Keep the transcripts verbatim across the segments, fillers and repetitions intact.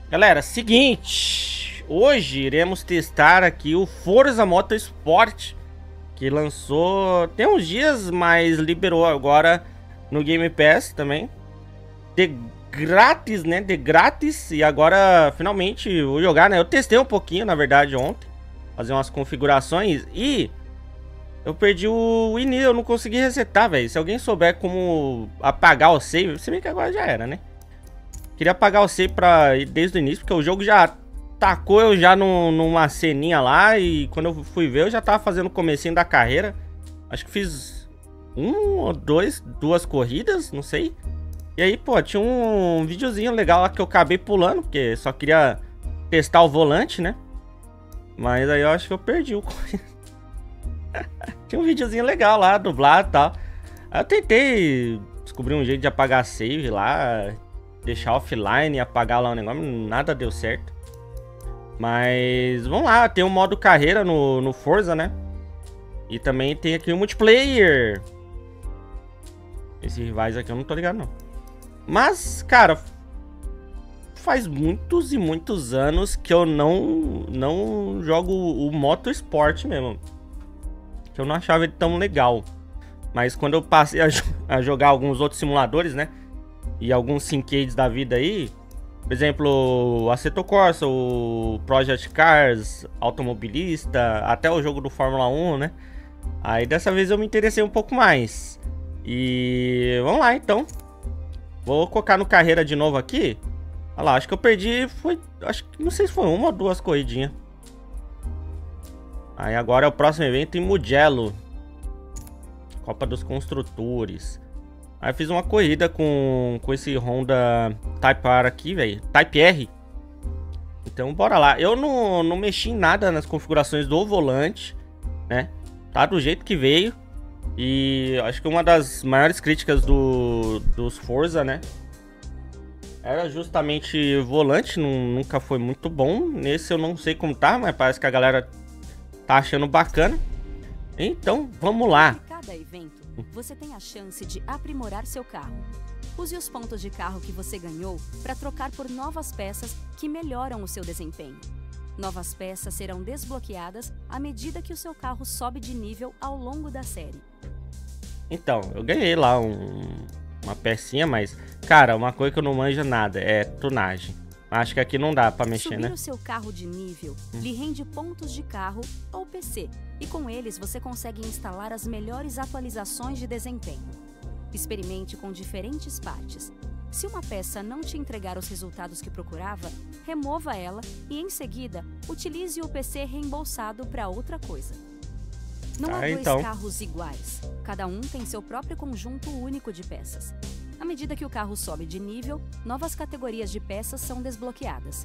Galera, seguinte, hoje iremos testar aqui o Forza Motorsport, que lançou tem uns dias, mas liberou agora no Game Pass também, de grátis, né, de grátis, e agora finalmente vou jogar, né, eu testei um pouquinho, na verdade, ontem, fazer umas configurações, e eu perdi o início, eu não consegui resetar, velho. Se alguém souber como apagar o save, se bem que agora já era, né? Queria apagar o save pra ir desde o início, porque o jogo já tacou eu já no, numa ceninha lá. E quando eu fui ver, eu já tava fazendo o comecinho da carreira. Acho que fiz um ou dois, duas corridas, não sei. E aí, pô, tinha um videozinho legal lá que eu acabei pulando, porque só queria testar o volante, né? Mas aí eu acho que eu perdi o... Tinha um videozinho legal lá, dublado e tal. Aí eu tentei descobrir um jeito de apagar save lá, deixar offline e apagar lá o negócio, nada deu certo. Mas vamos lá, tem um modo carreira no, no Forza, né? E também tem aqui o multiplayer. Esse rivais aqui eu não tô ligado não. Mas, cara, faz muitos e muitos anos que eu não, não jogo o Motorsport mesmo. Que eu não achava ele tão legal. Mas quando eu passei a, a jogar alguns outros simuladores, né? E alguns Syncades da vida aí, por exemplo, o Assetto Corsa, o Project Cars, Automobilista, até o jogo do Fórmula um, né? Aí dessa vez eu me interessei um pouco mais. E vamos lá então. Vou colocar no carreira de novo aqui. Olha lá, acho que eu perdi, foi, acho que não sei se foi uma ou duas corridinhas. Aí agora é o próximo evento em Mugello, Copa dos Construtores. Aí fiz uma corrida com, com esse Honda Type R aqui, velho. Type R. Então bora lá. Eu não, não mexi em nada nas configurações do volante, né? Tá do jeito que veio. E acho que uma das maiores críticas do, dos Forza, né? Era justamente o volante, não, nunca foi muito bom. Nesse eu não sei como tá, mas parece que a galera tá achando bacana. Então, vamos lá. Em cada evento, você tem a chance de aprimorar seu carro. Use os pontos de carro que você ganhou para trocar por novas peças que melhoram o seu desempenho. Novas peças serão desbloqueadas à medida que o seu carro sobe de nível ao longo da série. Então, eu ganhei lá um, uma pecinha, mas, cara, uma coisa que eu não manjo nada é tunagem. Acho que aqui não dá pra mexer, Subir né? o seu carro de nível lhe rende pontos de carro ou P C, e com eles você consegue instalar as melhores atualizações de desempenho. Experimente com diferentes partes. Se uma peça não te entregar os resultados que procurava, remova ela e, em seguida, utilize o P C reembolsado para outra coisa. Não Ah, há dois então. carros iguais. Cada um tem seu próprio conjunto único de peças. À medida que o carro sobe de nível, novas categorias de peças são desbloqueadas.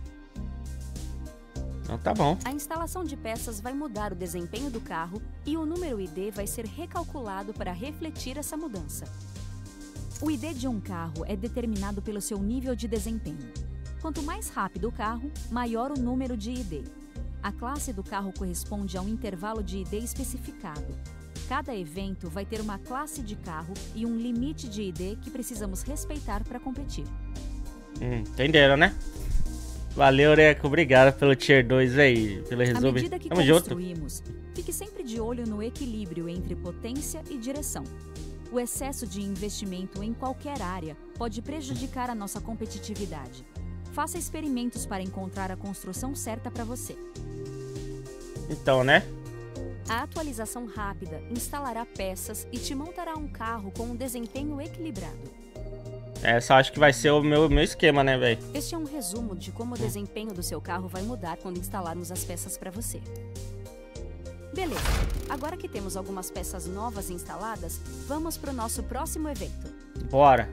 Então tá bom. A instalação de peças vai mudar o desempenho do carro e o número I D vai ser recalculado para refletir essa mudança. O I D de um carro é determinado pelo seu nível de desempenho. Quanto mais rápido o carro, maior o número de I D. A classe do carro corresponde a um intervalo de I D especificado. Cada evento vai ter uma classe de carro e um limite de I D que precisamos respeitar para competir. Hum, entenderam, né? Valeu, Neco. Obrigado pelo Tier dois aí, pelo À resumo. medida que Tamo junto. construímos, fique sempre de olho no equilíbrio entre potência e direção. O excesso de investimento em qualquer área pode prejudicar a nossa competitividade. Faça experimentos para encontrar a construção certa para você. Então, né? A atualização rápida instalará peças e te montará um carro com um desempenho equilibrado. Essa acho que vai ser o meu, meu esquema, né, velho? Este é um resumo de como o desempenho do seu carro vai mudar quando instalarmos as peças para você. Beleza, agora que temos algumas peças novas instaladas, vamos para o nosso próximo evento. Bora.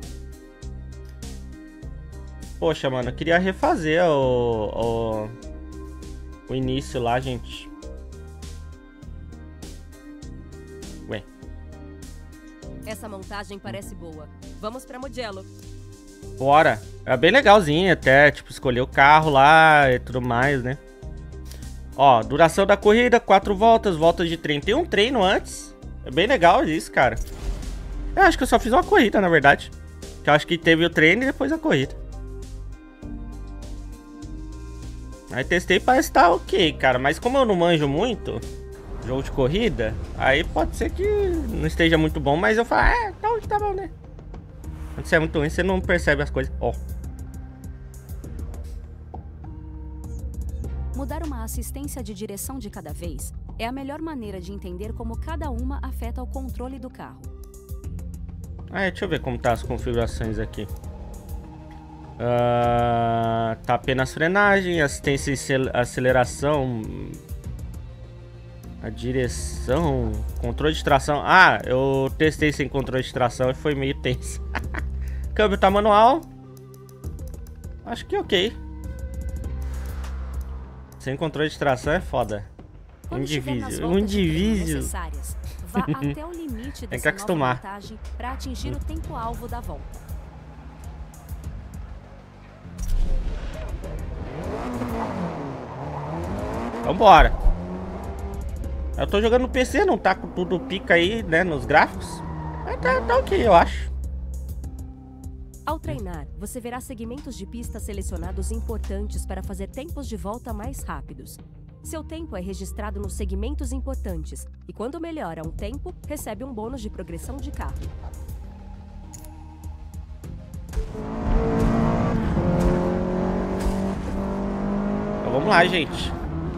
Poxa, mano, eu queria refazer o, o, o início lá, gente. Ué. Essa montagem parece boa. Vamos pra Mugello. Bora. É bem legalzinho até, tipo, escolher o carro lá e tudo mais, né? Ó, duração da corrida, quatro voltas, voltas de treino. Tem um treino antes. É bem legal isso, cara. Eu acho que eu só fiz uma corrida, na verdade. Eu acho que teve o treino e depois a corrida. Aí testei, parece que tá ok, cara. Mas como eu não manjo muito jogo de corrida, aí pode ser que não esteja muito bom, mas eu falo, é, tá onde tá bom, né? Quando você é muito ruim, você não percebe as coisas. Ó. Mudar uma assistência de direção de cada vez é a melhor maneira de entender como cada uma afeta o controle do carro. Ah, deixa eu ver como tá as configurações aqui. Uh, tá apenas frenagem, assistência e aceleração, a direção, controle de tração. Ah, eu testei sem controle de tração e foi meio tenso. Câmbio tá manual. Acho que ok. Sem controle de tração é foda. Um divísio. Um divísio. Vá até o limite tem que acostumar para atingir o tempo alvo da volta. Vambora. Eu tô jogando no P C, não tá com tudo pica aí, né, nos gráficos. Mas tá, tá ok, eu acho. Ao treinar, você verá segmentos de pista selecionados importantes para fazer tempos de volta mais rápidos. Seu tempo é registrado nos segmentos importantes, e quando melhora um tempo, recebe um bônus de progressão de carro. Então vamos lá, gente.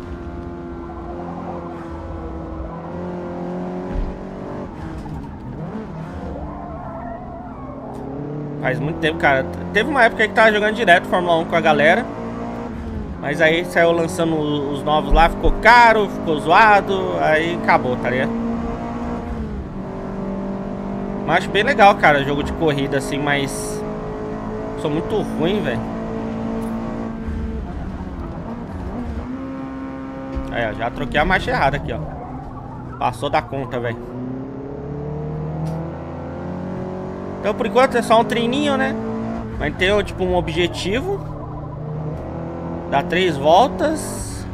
Faz muito tempo, cara. Teve uma época que tava jogando direto Fórmula um com a galera. Mas aí saiu lançando os novos lá, ficou caro, ficou zoado, aí acabou, tá ligado? Mas acho bem legal, cara, jogo de corrida assim, mas... sou muito ruim, velho. Aí, ó, já troquei a marcha errada aqui, ó. Passou da conta, velho. Então, por enquanto, é só um treininho, né? Vai ter, tipo, um objetivo. Dá três voltas.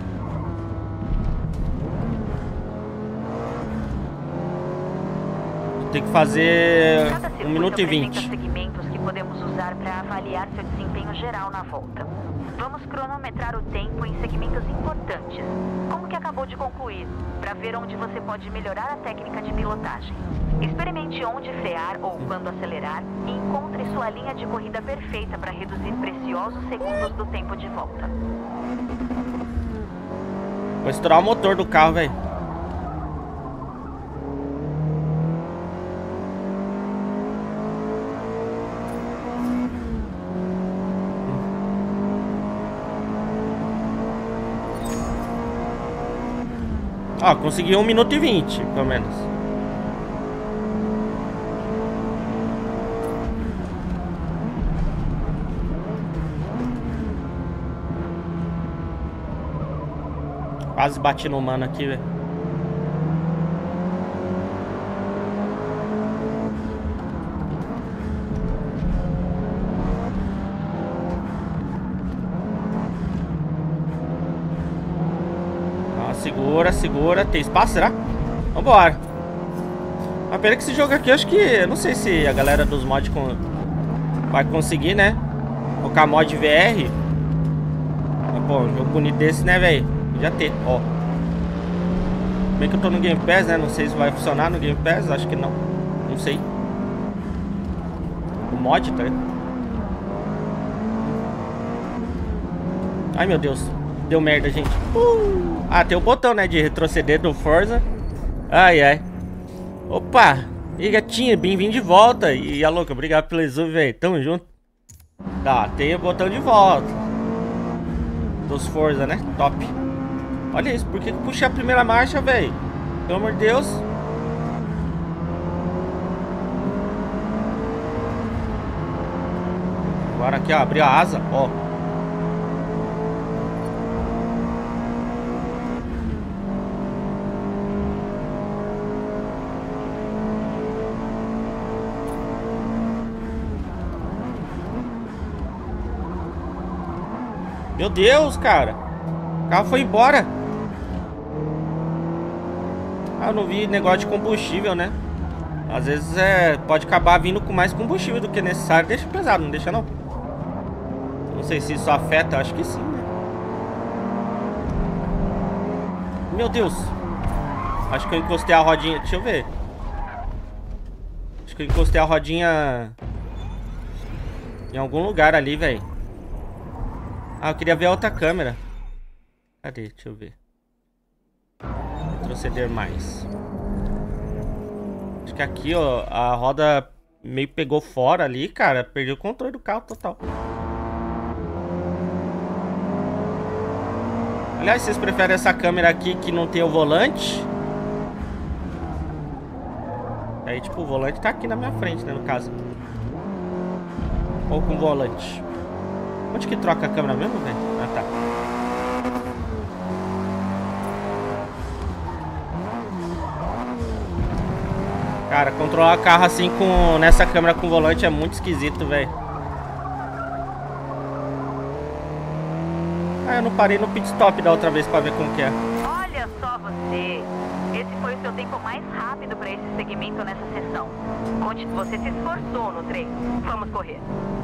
Tem que fazer um minuto e vinte. Segmentos que podemos usar para avaliar seu desempenho geral na volta. Vamos cronometrar o tempo em segmentos importantes, como o que acabou de concluir, para ver onde você pode melhorar a técnica de pilotagem. Experimente onde frear ou quando acelerar e encontre sua linha de corrida perfeita para reduzir preciosos segundos do tempo de volta. Vou estourar o motor do carro, velho. Ó, consegui um minuto e vinte, pelo menos. Quase bati no mano aqui, velho. Segura, segura. Tem espaço, será? Vambora. A pena que esse jogo aqui, eu acho que... eu não sei se a galera dos mods con... vai conseguir, né? Colocar mod V R. Mas, pô, um jogo bonito desse, né, velho? Já ter, ó. Bem que eu tô no Game Pass, né? Não sei se vai funcionar no Game Pass. Acho que não. Não sei. O mod, tá? Ai, meu Deus. Deu merda, gente. Uh! Ah, tem o botão, né, de retroceder do Forza. Ai, ai. Opa. E aí, gatinha, bem-vindo de volta. E a louca, obrigado pelo exame, velho. Tamo junto. Tá, tem o botão de volta dos Forza, né? Top. Olha isso, por que que puxei a primeira marcha, velho? Pelo amor de Deus. Agora aqui, ó, abriu a asa, ó. Meu Deus, cara. O carro foi embora. Ah, eu não vi negócio de combustível, né? Às vezes é, pode acabar vindo com mais combustível do que necessário. Deixa pesado, não deixa não? Não sei se isso afeta, acho que sim, né? Meu Deus. Acho que eu encostei a rodinha. Deixa eu ver. Acho que eu encostei a rodinha em algum lugar ali, velho. Ah, eu queria ver a outra câmera. Cadê? Deixa eu ver. Retroceder mais. Acho que aqui, ó, a roda meio pegou fora ali, cara. Perdi o controle do carro total. Aliás, vocês preferem essa câmera aqui que não tem o volante? Aí, tipo, o volante tá aqui na minha frente, né, no caso. Ou com o volante. Onde que troca a câmera mesmo, velho? Ah, tá. Cara, controlar carro assim com nessa câmera com volante é muito esquisito, velho. Ah, eu não parei no pit stop da outra vez pra ver como que é. Olha só você. Esse foi o seu tempo mais rápido para esse segmento nessa sessão. Conte, você se esforçou no treino. Vamos correr.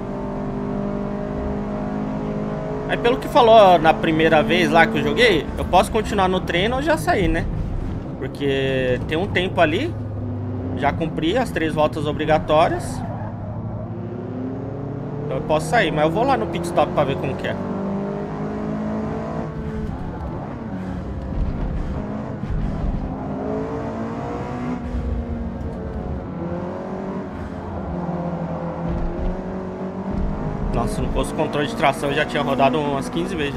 Mas pelo que falou na primeira vez lá que eu joguei, eu posso continuar no treino ou já sair, né? Porque tem um tempo ali. Já cumpri as três voltas obrigatórias. Então eu posso sair, mas eu vou lá no pit stop pra ver como que é. Nossa, se não fosse controle de tração, eu já tinha rodado umas quinze vezes já.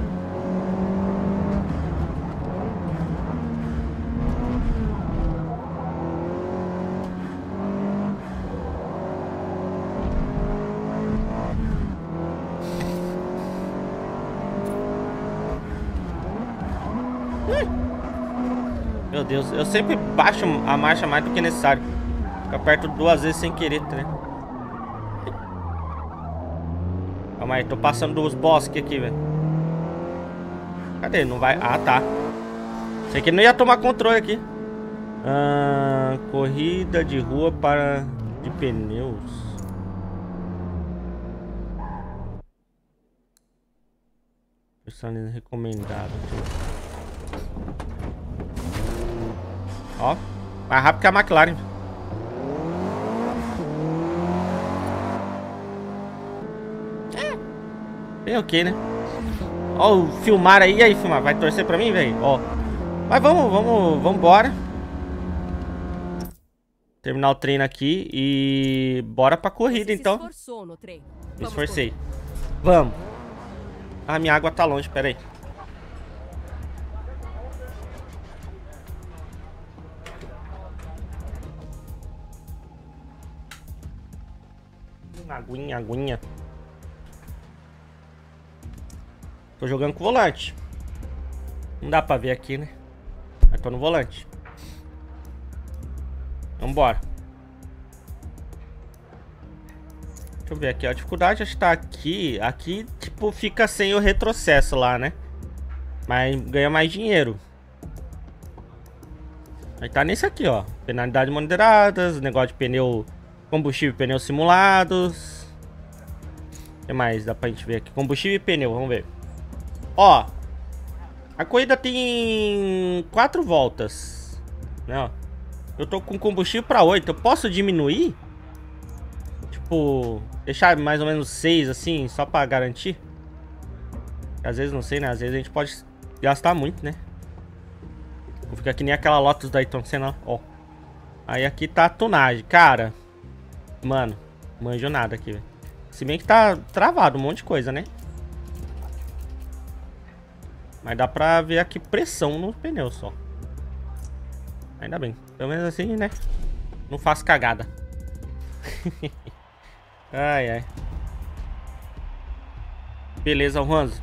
Meu Deus, eu sempre baixo a marcha mais do que necessário. Eu aperto duas vezes sem querer, né? Calma aí, tô passando dos bosques aqui, velho. Cadê? Não vai... Ah, tá. Sei que não ia tomar controle aqui. Ah, corrida de rua para... de pneus. Personalizado recomendado. Ó, mais rápido que a McLaren. É, bem ok, né? Ó, o filmar aí, e aí, filmar, vai torcer pra mim, velho? Ó, mas vamos, vamos, vamos embora. Terminar o treino aqui e bora pra corrida, então. Você se esforçou no treino. Me esforcei. Vamos. Ah, minha água tá longe, pera aí. Aguinha, aguinha. Tô jogando com o volante. Não dá pra ver aqui, né? Mas tô no volante. Vambora. Deixa eu ver aqui, ó. A dificuldade acho que tá aqui. Aqui, tipo, fica sem o retrocesso lá, né? Mas ganha mais dinheiro. Aí tá nesse aqui, ó. Penalidades moderadas, negócio de pneu... Combustível e pneus simulados. O que mais dá pra gente ver aqui? Combustível e pneu, vamos ver. Ó, a corrida tem quatro voltas, né? Ó, eu tô com combustível pra oito. Eu posso diminuir? Tipo, deixar mais ou menos seis assim, só pra garantir? Às vezes não sei, né? Às vezes a gente pode gastar muito, né? Fica que nem aquela Lotus da Ayrton Senna, ó. Aí aqui tá a tonagem, cara. Mano, manjo nada aqui, velho. Se bem que tá travado um monte de coisa, né? Mas dá pra ver aqui pressão no pneu só. Ainda bem. Pelo menos assim, né? Não faço cagada. Ai, ai. Beleza, Juanzo.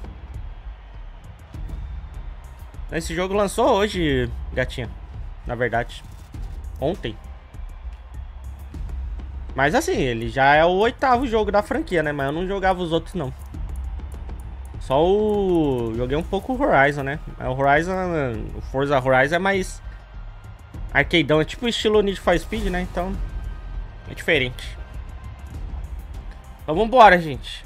Esse jogo lançou hoje, gatinha. Na verdade. Ontem. Mas assim, ele já é o oitavo jogo da franquia, né? Mas eu não jogava os outros, não. Só o... Joguei um pouco o Horizon, né? O Horizon... O Forza Horizon é mais... arcadeão. É tipo o estilo Need for Speed, né? Então... é diferente. Então vambora, gente.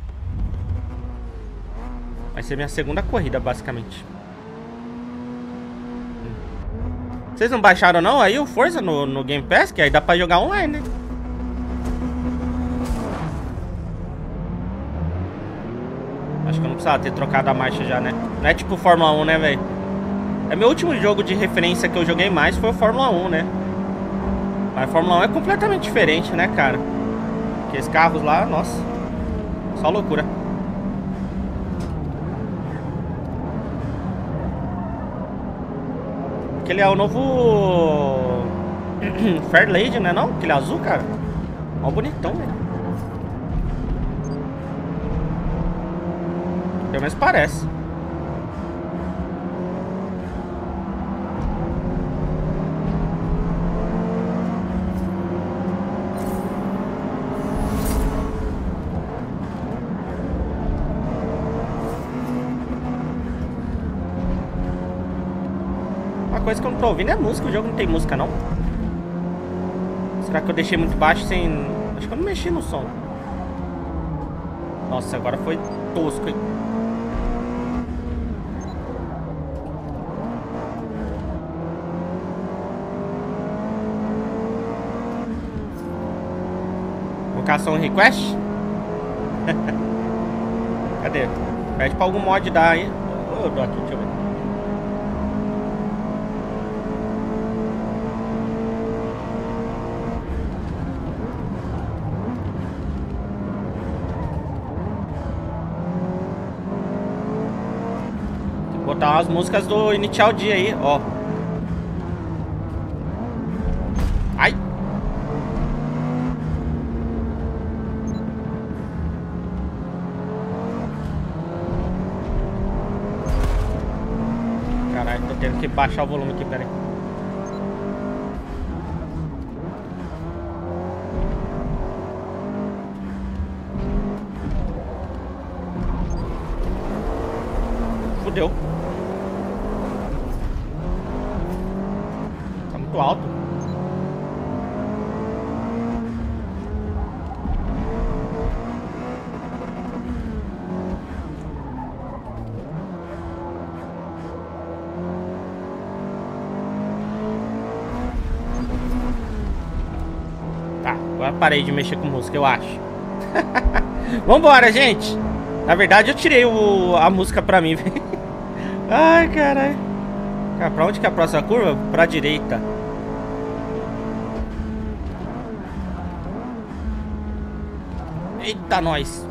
Vai ser minha segunda corrida, basicamente. Vocês não baixaram não aí o Forza no, no Game Pass? Que aí dá pra jogar online, né? Acho que eu não precisava ter trocado a marcha já, né? Não é tipo Fórmula um, né, velho? É meu último jogo de referência que eu joguei mais foi o Fórmula um, né? Mas Fórmula um é completamente diferente, né, cara? Porque esses carros lá, nossa, só loucura. Aquele é o novo Fairlady, né não? Aquele azul, cara. Ó, bonitão, velho. Pelo menos parece. Uma coisa que eu não tô ouvindo é música. O jogo não tem música, não. Será que eu deixei muito baixo sem... Acho que eu não mexi no som. Nossa, agora foi tosco, hein? Vocação request? Cadê? Pede pra algum mod dar aí. Eu dou aqui, deixa eu ver. Tem que botar umas músicas do Initial D aí, ó. Ai! Caralho, tô tendo que baixar o volume aqui, peraí. Fudeu. Tá muito alto. Tá, agora parei de mexer com música, eu acho. Vambora, gente. Na verdade, eu tirei o, a música pra mim, velho. Ai, caralho. Cara, pra onde que é a próxima curva? Pra direita. Eita, nós.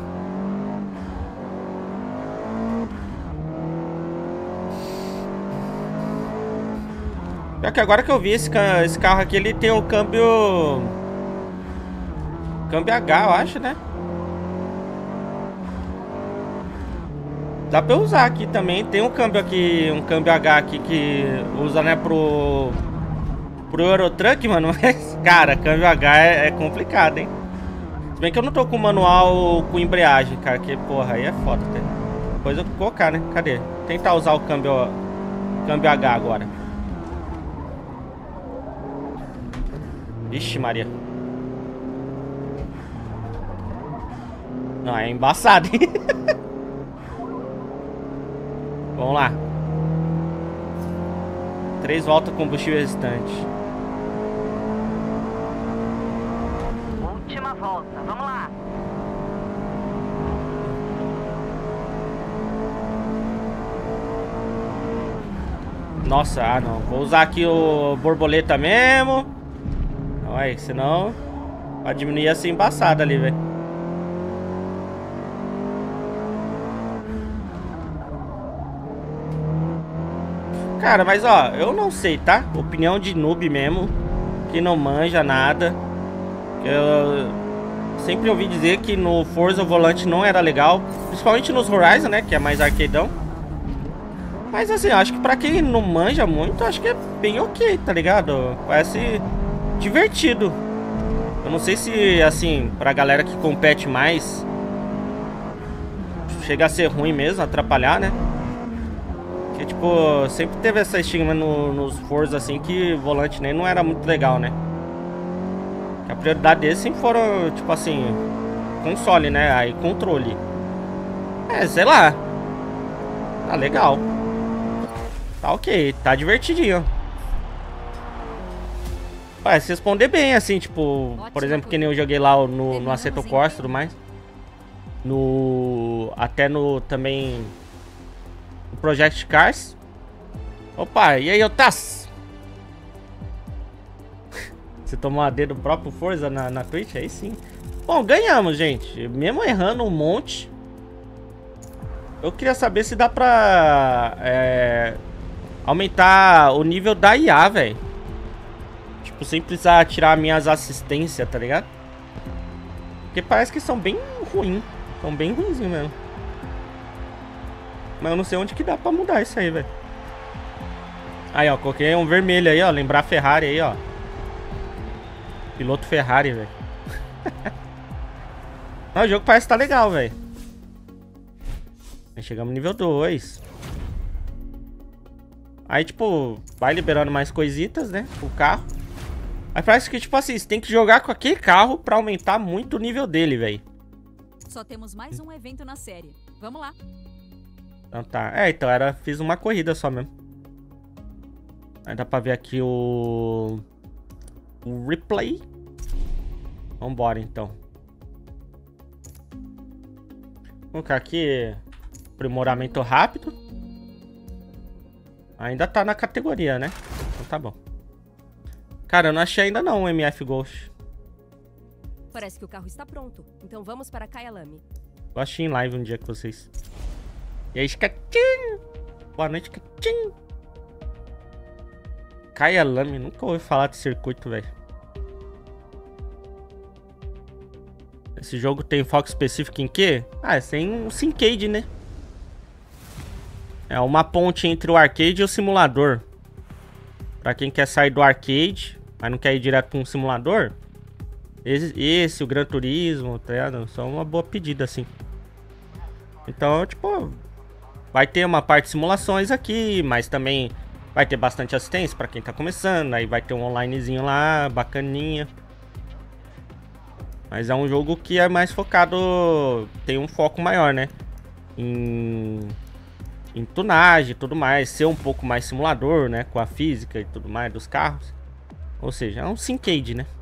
Pior que agora que eu vi esse, ca- esse carro aqui, ele tem o câmbio... Câmbio H, eu acho, né? Dá pra eu usar aqui também. Tem um câmbio aqui, um câmbio H aqui que usa, né, pro... Pro Eurotruck, mano. Mas, cara, câmbio H é, é complicado, hein? Se bem que eu não tô com manual com embreagem, cara. Que, porra, aí é foda, tá? Depois eu vou colocar, né? Cadê? Tentar usar o câmbio... Câmbio H agora. Ixi, Maria. Não, é embaçado, hein? Vamos lá. Três voltas combustível restante. Última volta, vamos lá. Nossa, ah não. Vou usar aqui o borboleta mesmo. Não, aí, senão vai diminuir essa embaçada ali, velho. Cara, mas ó, eu não sei, tá? Opinião de noob mesmo, que não manja nada. Eu sempre ouvi dizer que no Forza o volante não era legal, principalmente nos Horizon, né? Que é mais arcadeão. Mas assim, eu acho que pra quem não manja muito, acho que é bem ok, tá ligado? Parece divertido. Eu não sei se, assim, pra galera que compete mais, chega a ser ruim mesmo, atrapalhar, né? Porque, tipo, sempre teve essa estigma no, nos Forza, assim, que o volante nem não era muito legal, né? Que a prioridade deles sempre foram, tipo assim, console, né? Aí, controle. É, sei lá. Tá legal. Tá ok, tá divertidinho. Parece responder bem, assim, tipo... Ótima por exemplo, que corrida. nem eu joguei lá no, no Terminamos Assetto em Corsa e pé. tudo mais. No... Até no... Também... No Project Cars. Opa, e aí, Otas? Você tomou a D do próprio Forza na, na Twitch? Aí sim. Bom, ganhamos, gente. Mesmo errando um monte. Eu queria saber se dá pra... É, aumentar o nível da I A, velho. Tipo, sem precisar tirar minhas assistências, tá ligado? Porque parece que são bem ruins. São bem ruinzinhos mesmo. Mas eu não sei onde que dá pra mudar isso aí, velho. Aí, ó, coloquei um vermelho aí, ó. Lembrar a Ferrari aí, ó. Piloto Ferrari, velho. O jogo parece que tá legal, velho. Aí chegamos no nível dois. Aí, tipo, vai liberando mais coisitas, né? O carro. Aí parece que, tipo assim, você tem que jogar com aquele carro pra aumentar muito o nível dele, velho. Só temos mais um evento na série. Vamos lá. Então tá. É, então era... Fiz uma corrida só mesmo. Aí dá pra ver aqui o... O replay. Vambora, então. Vou colocar aqui... Aprimoramento rápido. Ainda tá na categoria, né? Então tá bom. Cara, eu não achei ainda não o M F Ghost. Parece que o carro está pronto. Então vamos para Kyalami. Eu achei em live um dia com vocês. E aí, Skatinho! Boa noite, Skatinho! Kyalami, nunca ouvi falar de circuito, velho. Esse jogo tem foco específico em quê? Ah, tem um Syncade, né? É uma ponte entre o arcade e o simulador. Pra quem quer sair do arcade, mas não quer ir direto pra um simulador, esse, esse o Gran Turismo, tá ligado? Só uma boa pedida, assim. Então, tipo, vai ter uma parte de simulações aqui, mas também vai ter bastante assistência pra quem tá começando. Aí vai ter um onlinezinho lá, bacaninha. Mas é um jogo que é mais focado, tem um foco maior, né? Em... em tunagem e tudo mais, ser um pouco mais simulador, né, com a física e tudo mais dos carros. Ou seja, é um Syncade, né?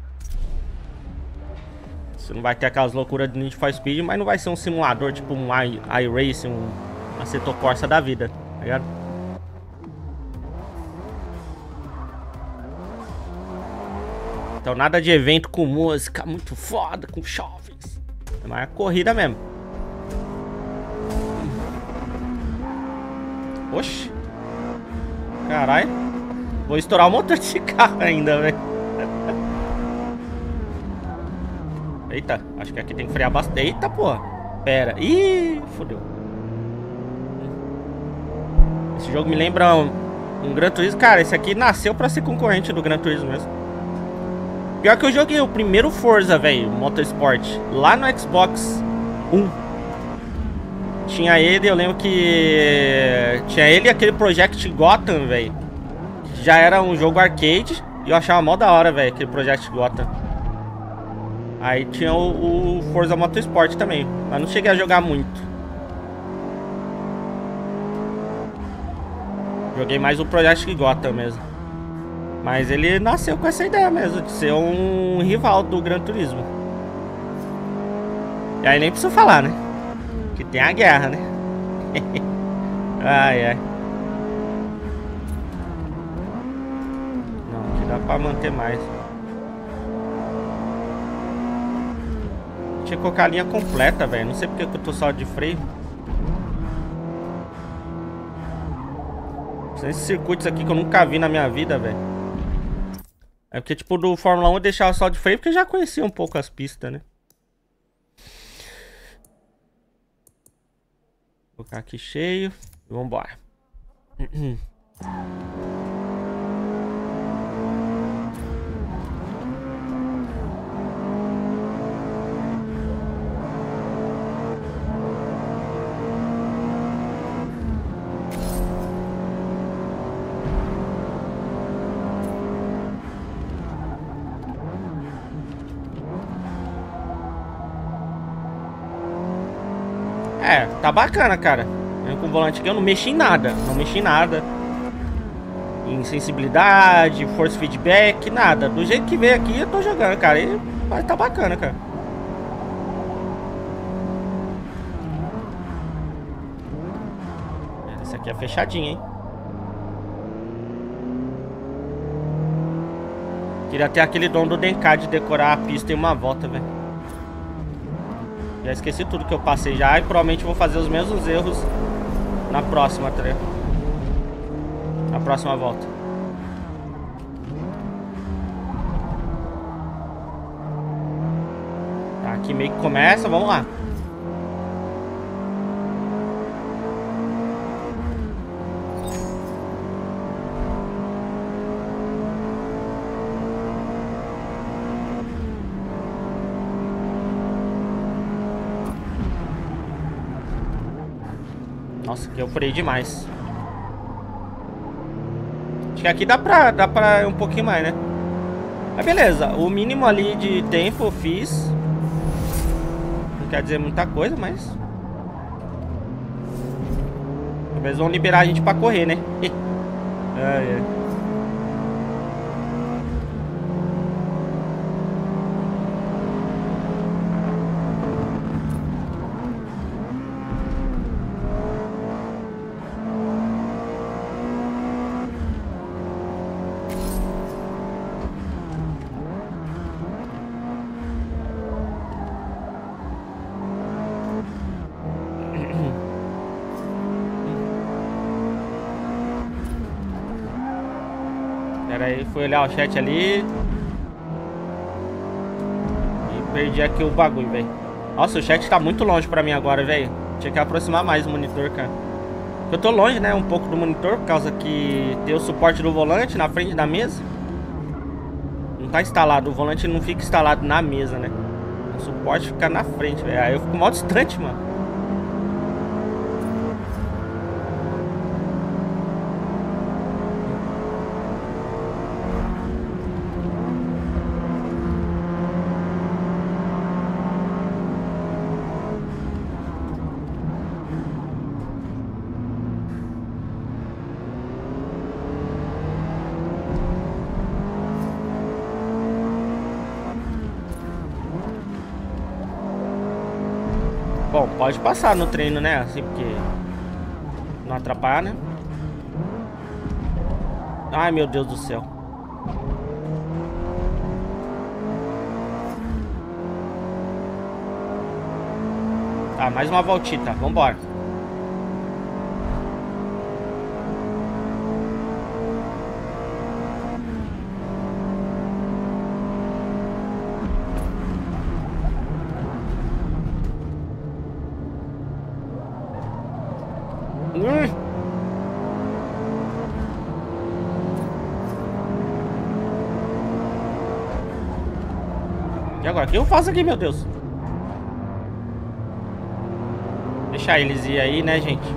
Você não vai ter aquelas loucuras de Need for Speed, mas não vai ser um simulador, tipo um iRacing, um Assetto Corsa da vida, tá ligado? Então nada de evento com música muito foda, com jovens. É mais corrida mesmo. Oxi. Caralho. Vou estourar o motor desse carro ainda, velho. Eita, acho que aqui tem que frear bastante. Eita, porra. Pera. Ih, fodeu. Esse jogo me lembra um, um Gran Turismo. Cara, esse aqui nasceu pra ser concorrente do Gran Turismo mesmo. Pior que eu joguei o primeiro Forza, velho, Motorsport, lá no Xbox um. Tinha ele, eu lembro que... Tinha ele e aquele Project Gotham, velho. Já era um jogo arcade. E eu achava mó da hora, velho, aquele Project Gotham. Aí tinha o, o Forza Motorsport também. Mas não cheguei a jogar muito. Joguei mais o Project Gotham mesmo. Mas ele nasceu com essa ideia mesmo, de ser um rival do Gran Turismo. E aí nem preciso falar, né? Que tem a guerra, né? Ai, ai. Não, aqui dá pra manter mais. Tinha que colocar a linha completa, velho. Não sei porque que eu tô só de freio. São esses circuitos aqui que eu nunca vi na minha vida, velho. É porque, tipo, do Fórmula um eu deixava só de freio porque eu já conhecia um pouco as pistas, né? Vou colocar aqui cheio e vambora. É, tá bacana, cara. Eu com o volante aqui eu não mexi em nada. Não mexi em nada. em sensibilidade, force feedback, nada. Do jeito que veio aqui, eu tô jogando, cara. E vai tá bacana, cara. Esse aqui é fechadinho, hein? Queria ter aquele dom do D K de decorar a pista em uma volta, velho. Já esqueci tudo que eu passei já e provavelmente vou fazer os mesmos erros na próxima, tá ligado? Na próxima volta. Tá, aqui meio que começa, vamos lá. Nossa, aqui eu furei demais. Acho que aqui dá pra, dá pra ir um pouquinho mais, né? Mas beleza, o mínimo ali de tempo eu fiz. Não quer dizer muita coisa, mas... talvez vão liberar a gente pra correr, né? Ai, ai. Pera aí, fui olhar o chat ali. E perdi aqui o bagulho, velho. Nossa, o chat tá muito longe pra mim agora, velho. Tinha que aproximar mais o monitor, cara. Eu tô longe, né, um pouco do monitor, por causa que tem o suporte do volante na frente da mesa. Não tá instalado, o volante não fica instalado na mesa, né. O suporte fica na frente, velho. Aí eu fico mal distante, mano. Bom, pode passar no treino, né? Assim, porque não atrapalhar, né? Ai, meu Deus do céu. Tá, mais uma voltita. Vambora. Hum. E agora? O que eu faço aqui, meu Deus? Deixar eles ir aí, né, gente?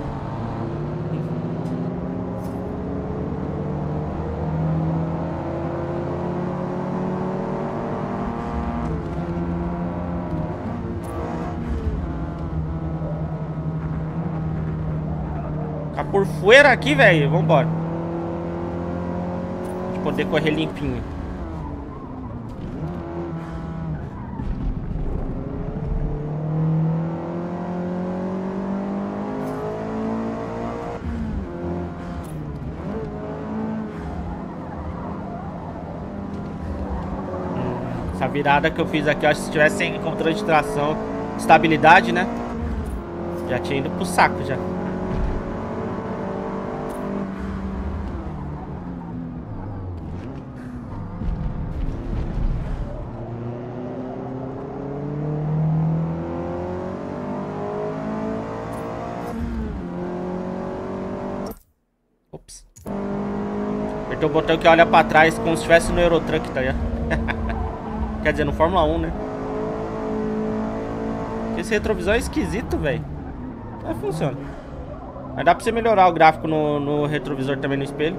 Ficar por fora aqui, velho. Vambora. Pra gente poder correr limpinho. Essa virada que eu fiz aqui, eu acho que se tivesse sem controle de tração, estabilidade, né? Já tinha ido pro saco já. Ops. Apertei o botão que olha pra trás como se estivesse no Eurotruck, tá ligado? Quer dizer, no Fórmula um, né? Esse retrovisor é esquisito, velho. Mas funciona. Mas dá pra você melhorar o gráfico no, no retrovisor também, no espelho.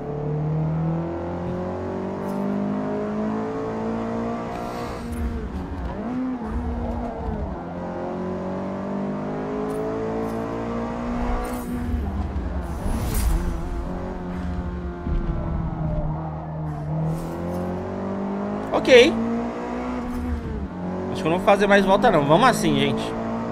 Ok. Acho que eu não vou fazer mais volta não. Vamos assim, gente.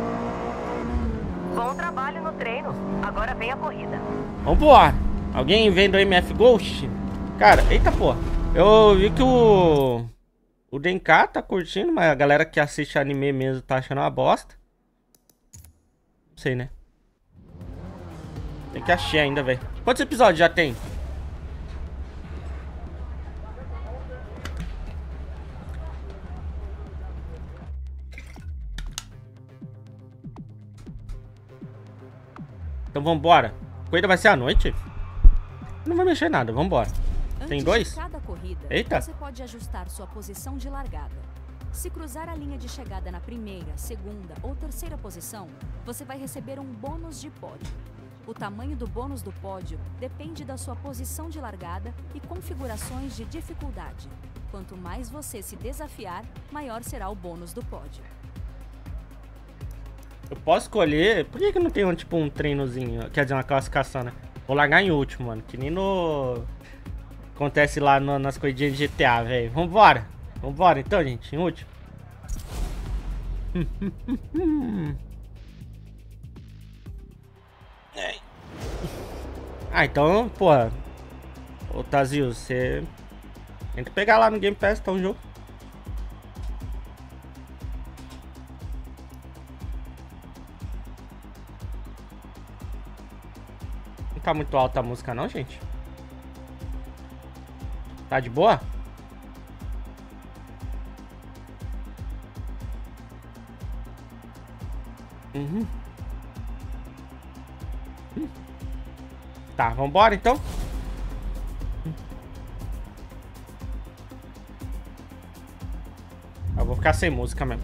Bom trabalho no treino. Agora vem a corrida. Vambora. Alguém vendo o M F Ghost? Cara, eita porra. Eu vi que o... O D N K tá curtindo, mas a galera que assiste anime mesmo tá achando uma bosta. Não sei, né? Tem que achar ainda, velho. Quantos episódios já tem? Então vambora. A corrida vai ser à noite? Não vai mexer nada, vambora. Tem dois? Antes de cada corrida, Eita. você pode ajustar sua posição de largada. Se cruzar a linha de chegada na primeira, segunda ou terceira posição, você vai receber um bônus de pódio. O tamanho do bônus do pódio depende da sua posição de largada e configurações de dificuldade. Quanto mais você se desafiar, maior será o bônus do pódio. Eu posso escolher... Por que que não tem um, tipo um treinozinho? Quer dizer, uma classificação, né? Vou largar em último, mano. Que nem no... Acontece lá no, nas corridinhas de G T A, velho. Vambora. Vambora então, gente. Em último. Ah, então, porra. Ô, Tazio, você... Tem que pegar lá no Game Pass, tá um jogo. Não tá muito alta a música não, gente? Tá de boa? Uhum. Hum. Tá, vambora então. Eu vou ficar sem música mesmo.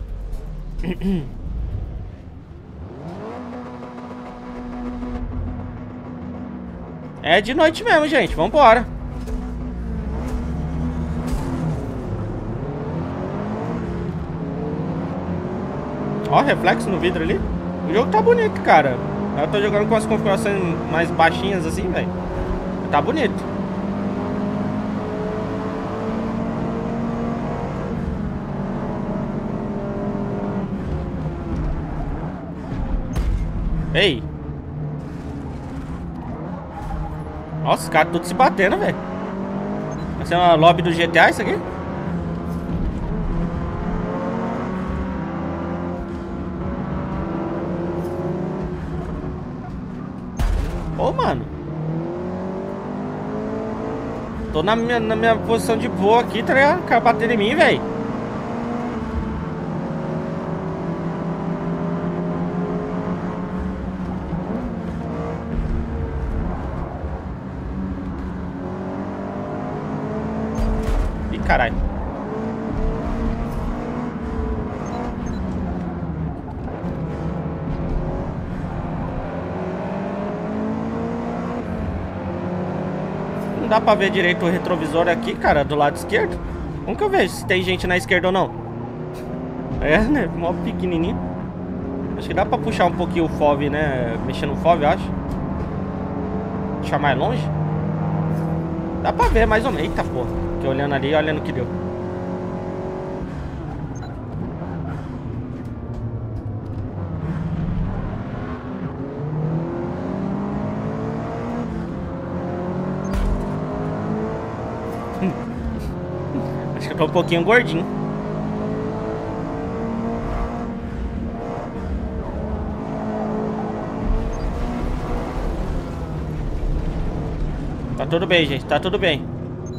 É de noite mesmo, gente. Vambora. Ó, reflexo no vidro ali. O jogo tá bonito, cara. Eu tô jogando com as configurações mais baixinhas assim, velho. Tá bonito. Ei. Nossa, os caras todos se batendo, velho. Vai ser uma lobby do G T A isso aqui? Ô, mano. Tô na minha, na minha posição de boa aqui, tá ligado? O cara batendo em mim, velho. Ih, caralho. Não dá pra ver direito o retrovisor aqui, cara, do lado esquerdo. Como que eu vejo se tem gente na esquerda ou não? É, né? Mó pequenininho. Acho que dá pra puxar um pouquinho o F O V, né? Mexer no F O V, eu acho. Deixar mais longe. Dá pra ver mais ou menos. Eita, porra. Fiquei olhando ali e olhando o que deu. Acho que eu tô um pouquinho gordinho. Tá tudo bem, gente. Tá tudo bem.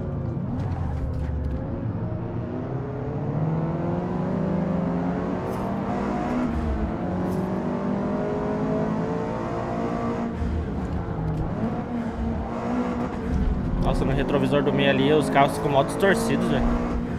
Nossa, no retrovisor do meio ali, os carros ficam mal distorcidos, velho.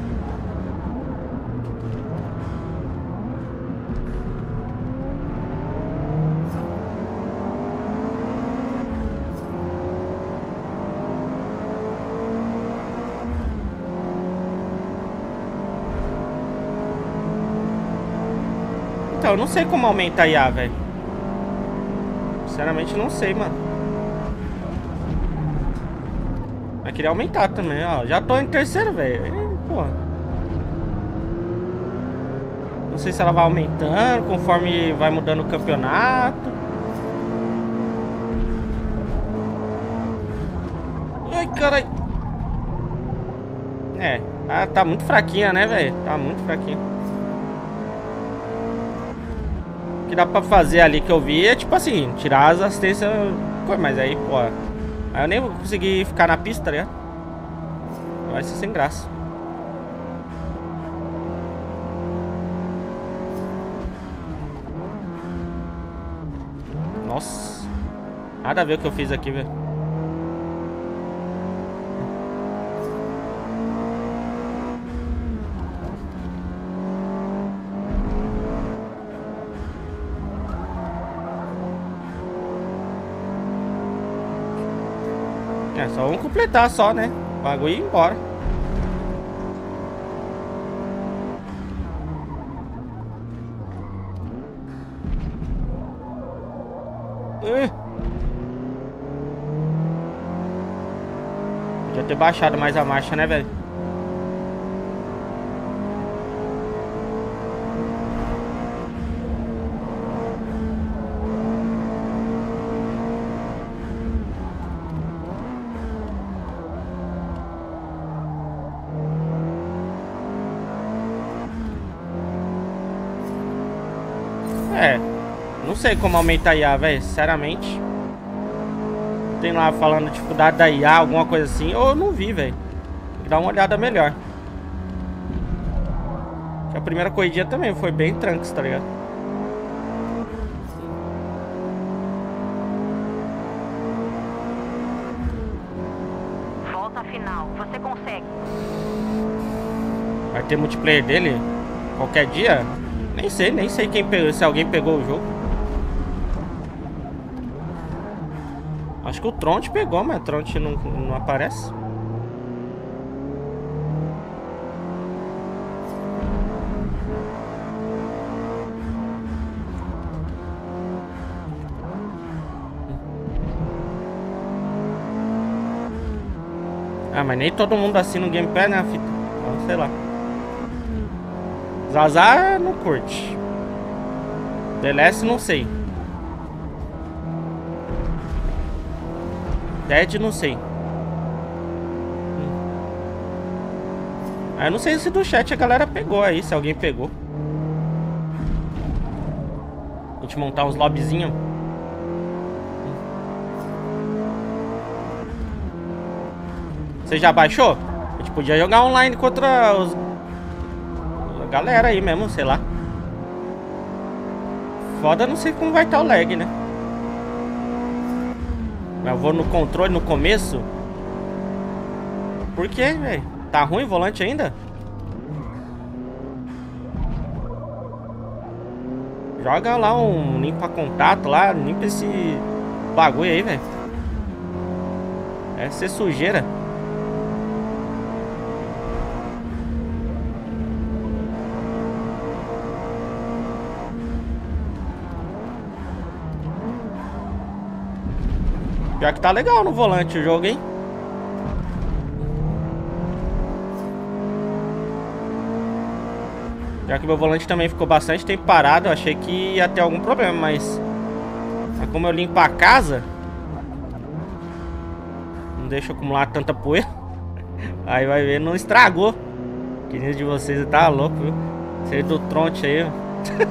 Então, eu não sei como aumentar a I A, velho. Sinceramente, não sei, mano. Mas queria aumentar também, ó. Já tô em terceiro, velho. Porra. Não sei se ela vai aumentando conforme vai mudando o campeonato. Ai, carai. É, ela tá muito fraquinha, né, velho? Tá muito fraquinha. O que dá pra fazer ali que eu vi é, tipo assim, tirar as assistências. Mas aí, pô, aí eu nem vou conseguir ficar na pista, tá ligado? Vai ser sem graça. Nossa. Nada a ver o que eu fiz aqui, velho. É, só vamos completar só, né? O bagulho e ir embora. Uh. Podia ter baixado mais a marcha, né, velho? É, não sei como aumentar a I A, velho, sinceramente. Tem lá falando dificuldade da I A, alguma coisa assim, eu não vi, velho. Tem que dar uma olhada melhor. A primeira corridinha também foi bem tranquila, tá ligado? Volta final, você consegue. Vai ter multiplayer dele qualquer dia? Nem sei, nem sei quem pegou, se alguém pegou o jogo. Acho que o Tronte pegou, mas o Tronte não, não aparece. Ah, mas nem todo mundo assina o Game Pass, né, fita? Então, sei lá. Zazar não curte. The Last não sei. Dead não sei. Hum. Ah, eu não sei se do chat a galera pegou aí, se alguém pegou. A gente montar uns lobbyzinhos. Você já baixou? A gente podia jogar online contra os... a galera aí mesmo, sei lá. Foda, não sei como vai estar o lag, né? Mas eu vou no controle no começo. Por quê, velho? Tá ruim o volante ainda? Joga lá um limpa contato lá, limpa esse bagulho aí, velho. É ser sujeira. Pior que tá legal no volante o jogo, hein? Já que meu volante também ficou bastante tempo parado, eu achei que ia ter algum problema, mas... mas como eu limpo a casa... não deixa acumular tanta poeira. Aí vai ver, não estragou. Que de vocês tá louco, viu? Sei do Tronte aí, ó.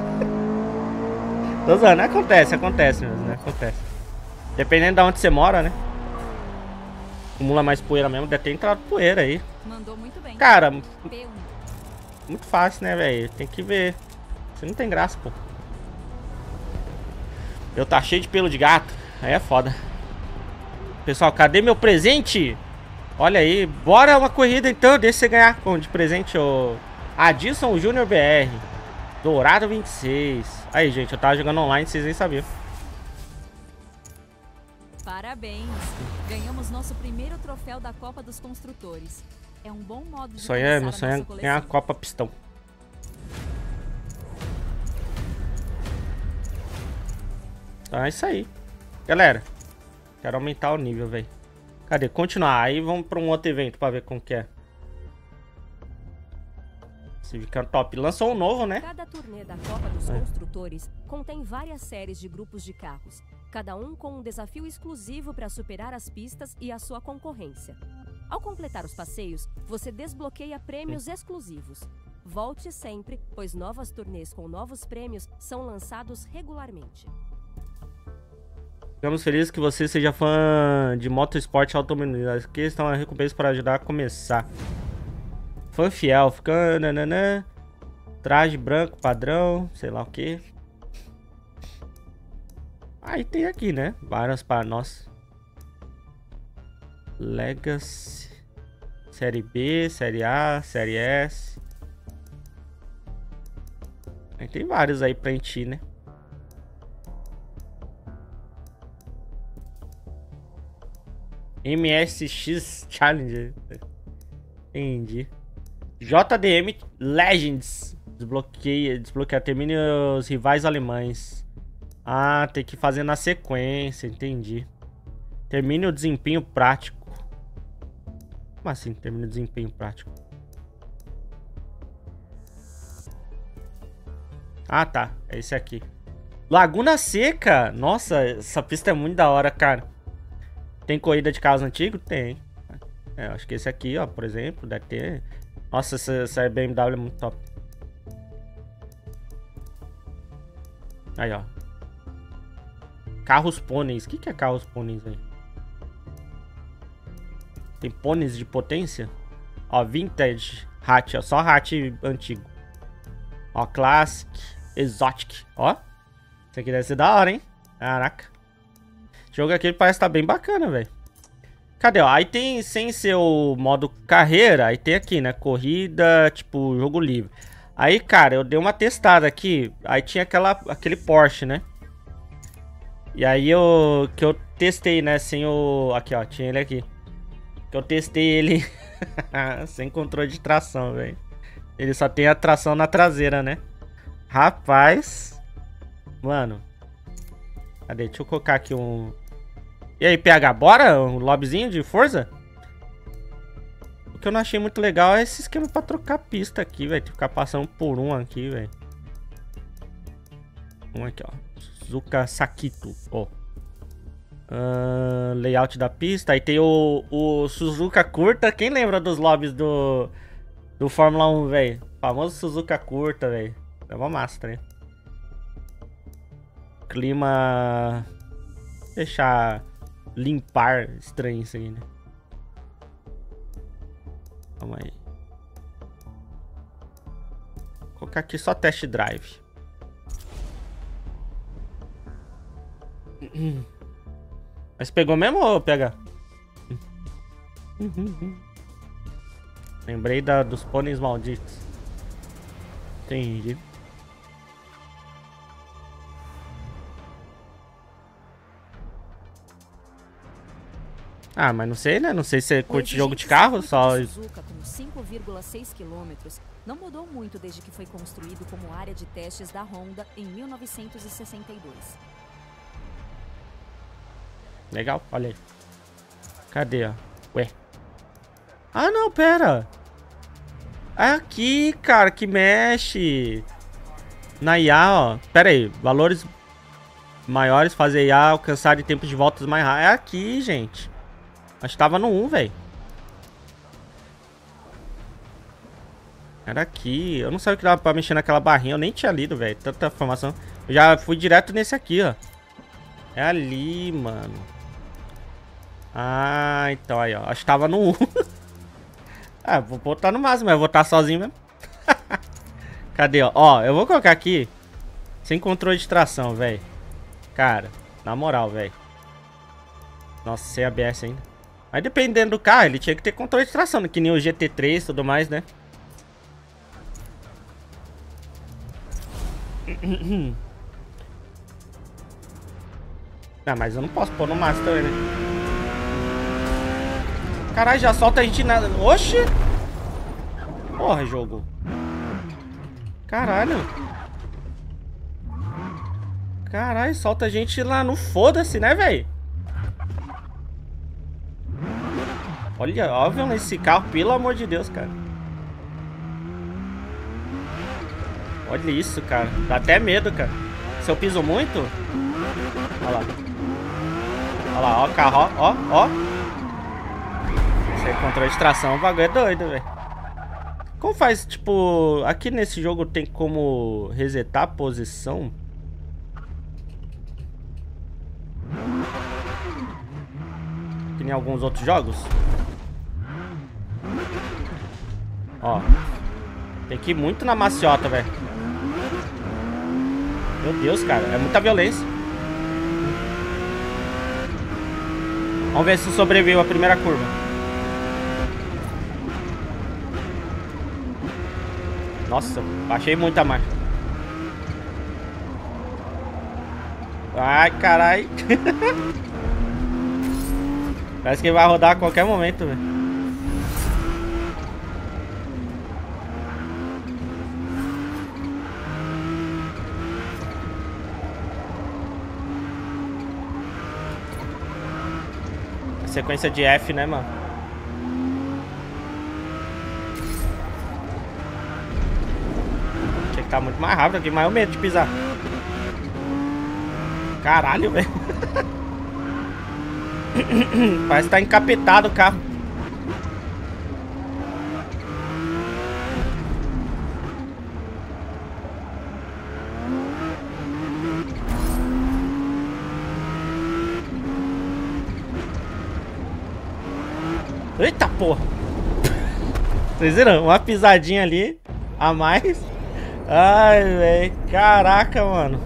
Tô zoando, acontece, acontece mesmo, né? Acontece. Dependendo de onde você mora, né? Acumula mais poeira mesmo, deve ter entrado poeira aí. Mandou muito bem. Cara, P um. muito fácil, né, velho? Tem que ver. Você não tem graça, pô. Eu tá cheio de pelo de gato. Aí é foda. Pessoal, cadê meu presente? Olha aí, bora uma corrida então. Deixa você ganhar de presente o Adilson Júnior B R Dourado vinte e seis. Aí, gente, eu tava jogando online, vocês nem sabiam. Parabéns! Ganhamos nosso primeiro troféu da Copa dos Construtores. É um bom modo de sonho é, meu sonho é ganhar a Copa Pistão. Então é isso aí. Galera, quero aumentar o nível, velho. Cadê? Continuar. Aí vamos pra um outro evento pra ver como que é. Civic é top. Lançou um novo, né? Cada turnê da Copa dos É. Construtores contém várias séries de grupos de carros, cada um com um desafio exclusivo para superar as pistas e a sua concorrência. Ao completar os passeios, você desbloqueia prêmios exclusivos. Volte sempre, pois novas turnês com novos prêmios são lançados regularmente. Ficamos felizes que você seja fã de motorsport automobilismo. Aqui estão as recompensas para ajudar a começar. Fã fiel, fica... Nananã. Traje branco, padrão, sei lá o que. Aí tem aqui, né? Várias para nós. Legacy. Série B, Série A, Série S. Aí tem vários aí pra gente ir, né? M S X Challenge. Entendi. J D M Legends. Desbloqueia, desbloqueia, termine os rivais alemães. Ah, tem que fazer na sequência, entendi. Termine o desempenho prático. Como assim, termine o desempenho prático? Ah, tá, é esse aqui. Laguna Seca. Nossa, essa pista é muito da hora, cara. Tem corrida de carros antigos? Tem. É, acho que esse aqui, ó, por exemplo, deve ter. Nossa, essa, essa B M W é muito top. Aí, ó. Carros pôneis. O que, que é carros pôneis aí? Tem pôneis de potência? Ó, vintage. Hatch, ó. Só hatch antigo. Ó, classic. Exotic. Ó. Isso aqui deve ser da hora, hein? Caraca. O jogo aqui parece estar bem bacana, velho. Cadê, ó? Aí tem, sem ser o modo carreira, aí tem aqui, né? Corrida, tipo, jogo livre. Aí, cara, eu dei uma testada aqui. Aí tinha aquela, aquele Porsche, né? E aí eu... Que eu testei, né? Sem o... Aqui, ó. Tinha ele aqui. Que eu testei ele... sem controle de tração, velho. Ele só tem a tração na traseira, né? Rapaz... Mano... Cadê? Deixa eu colocar aqui um... E aí, P H, bora? Um lobbyzinho de Forza? O que eu não achei muito legal é esse esquema pra trocar pista aqui, velho. Tem que ficar passando por um aqui, velho. Um aqui, ó. Suzuka Sakito, ó. Uh, layout da pista. Aí tem o, o Suzuka Curta. Quem lembra dos lobbies do, do Fórmula um, velho? Famoso Suzuka Curta, velho. É uma massa, né? Clima... Deixar... Limpar. Estranho isso aí, né? Calma aí. Vou colocar aqui só test drive. Mas pegou mesmo ou pega? Lembrei da, dos pôneis malditos. Entendi. Ah, mas não sei, né? Não sei se você curte jogo de carro, só... Suzuka, com cinco vírgula seis quilômetros, não mudou muito desde que foi construído como área de testes da Honda em mil novecentos e sessenta e dois. Legal, olha aí. Cadê, ó? Ué. Ah, não, pera. É aqui, cara, que mexe. Na I A, ó. Pera aí, valores maiores fazem I A alcançar de tempos de voltas mais rápidos. É aqui, gente. Acho que tava no um, velho. Era aqui. Eu não sabia que dava pra mexer naquela barrinha. Eu nem tinha lido, velho. Tanta informação. Eu já fui direto nesse aqui, ó. É ali, mano. Ah, então aí, ó. Acho que tava no um. Ah, vou botar no máximo, mas eu vou estar sozinho mesmo. Cadê, ó? Ó, eu vou colocar aqui. Sem controle de tração, velho. Cara, na moral, velho. Nossa, sem A B S ainda. Mas dependendo do carro, ele tinha que ter controle de tração, que nem o G T três e tudo mais, né? Ah, mas eu não posso pôr no Master, né? Caralho, já solta a gente na... Oxi! Porra, jogo. Caralho. Caralho, solta a gente lá no foda-se, né, velho? Olha, óbvio nesse carro, pelo amor de Deus, cara. Olha isso, cara. Dá até medo, cara. Se eu piso muito... Olha lá. Olha lá, ó o carro, ó, ó, ó. Esse controle de tração, o bagulho é doido, velho. Como faz, tipo... Aqui nesse jogo tem como resetar a posição? Que nem alguns outros jogos. Ó. Tem que ir muito na maciota, velho. Meu Deus, cara. É muita violência. Vamos ver se sobreviveu a primeira curva. Nossa, baixei muita marcha. Ai, carai. Parece que vai rodar a qualquer momento, velho. Sequência de F, né, mano? Tinha que estar muito mais rápido aqui, mas eu medo de pisar. Caralho, velho. Parece que tá encapetado o carro. Eita porra! Vocês viram? Uma pisadinha ali a mais. Ai, velho. Caraca, mano.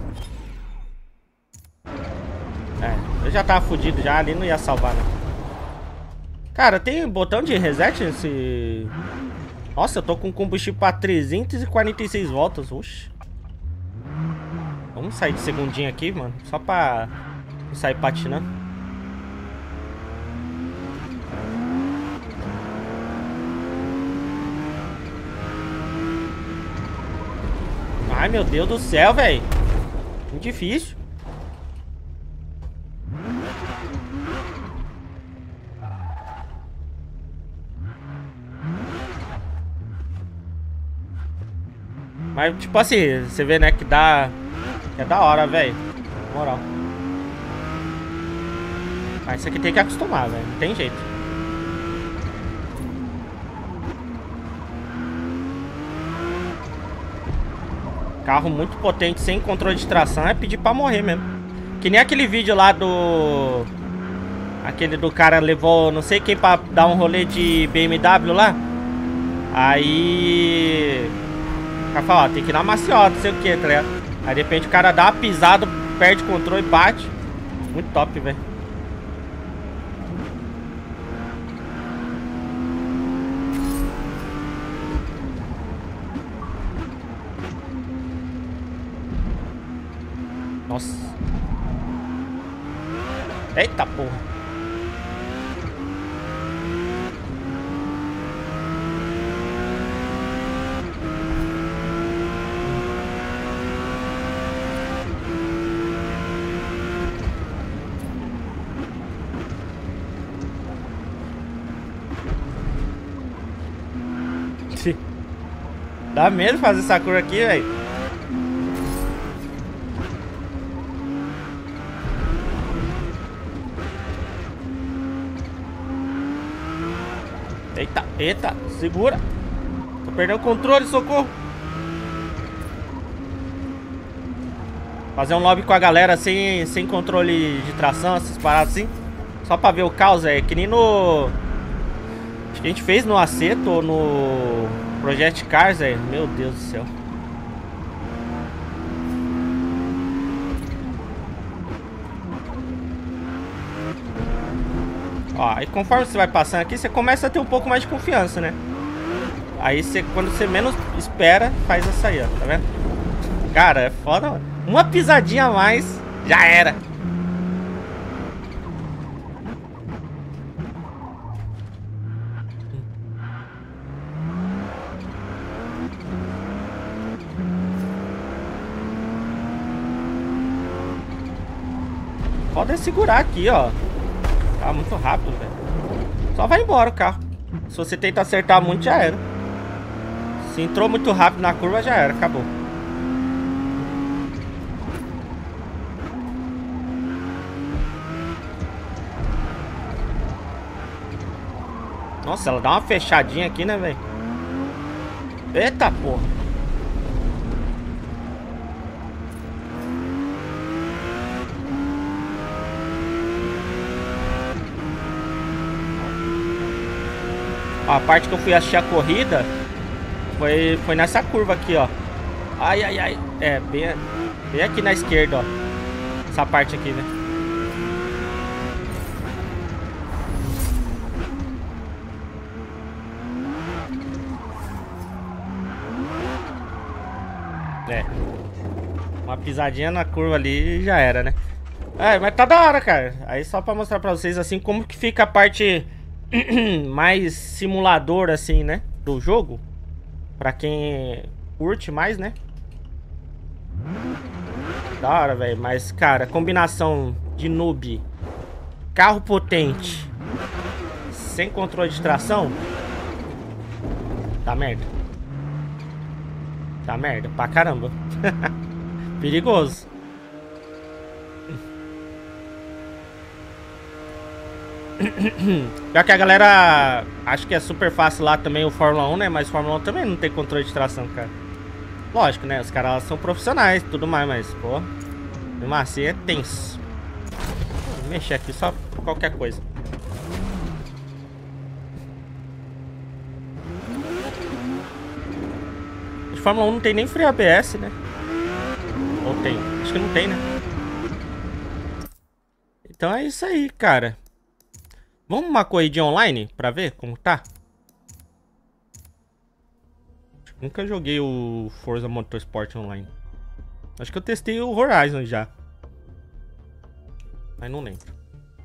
É, eu já tava fudido já, ali não ia salvar, né? Cara, tem botão de reset nesse... Nossa, eu tô com combustível pra trezentas e quarenta e seis voltas. Oxi. Vamos sair de segundinho aqui, mano. Só pra não sair patinando. Ai, meu Deus do céu, velho. Muito difícil. Mas, tipo assim, você vê, né, que dá... É da hora, velho. Na moral. Mas isso aqui tem que acostumar, velho. Não tem jeito. Carro muito potente, sem controle de tração, é pedir pra morrer mesmo. Que nem aquele vídeo lá do... Aquele do cara levou não sei quem pra dar um rolê de B M W lá. Aí... O cara fala, ó, tem que ir na maciota, não sei o que, tá ligado? Aí de repente o cara dá uma pisada, perde o controle e bate. Muito top, velho. Nossa. Eita porra. Dá medo fazer essa curva aqui, velho. Eita, eita, segura. Tô perdendo o controle, socorro. Fazer um lobby com a galera sem, sem controle de tração, essas paradas assim. Só pra ver o caos, é que nem no... Acho que a gente fez no Aceto ou no Project Cars, é. Meu Deus do céu. Ó, e conforme você vai passando aqui, você começa a ter um pouco mais de confiança, né? Aí você, quando você menos espera, faz essa aí, ó, tá vendo? Cara, é foda, mano. Uma pisadinha a mais, já era. Pode segurar aqui, ó. Tá muito rápido, velho. Só vai embora o carro. Se você tenta acertar muito, já era. Se entrou muito rápido na curva, já era, acabou. Nossa, ela dá uma fechadinha aqui, né, velho? Eita, porra. Ó, a parte que eu fui assistir a corrida foi, foi nessa curva aqui, ó. Ai, ai, ai. É, bem, bem aqui na esquerda, ó. Essa parte aqui, né? É. Uma pisadinha na curva ali e já era, né? É, mas tá da hora, cara. Aí só pra mostrar pra vocês, assim, como que fica a parte mais simulador, assim, né? Do jogo. Pra quem curte mais, né? Da hora, velho. Mas, cara, combinação de noob, carro potente, sem controle de tração, tá merda. Tá merda, pra caramba. Perigoso. Já que a galera acha que é super fácil lá também o Fórmula um, né? Mas Fórmula um também não tem controle de tração, cara. Lógico, né? Os caras são profissionais e tudo mais, mas, pô, mesmo assim é tenso. Vou mexer aqui só por qualquer coisa. De Fórmula um não tem nem freio A B S, né? Ou tem? Acho que não tem, né? Então é isso aí, cara. Vamos uma corridinha online pra ver como tá? Nunca joguei o Forza Motorsport Online. Acho que eu testei o Horizon já. Mas não lembro.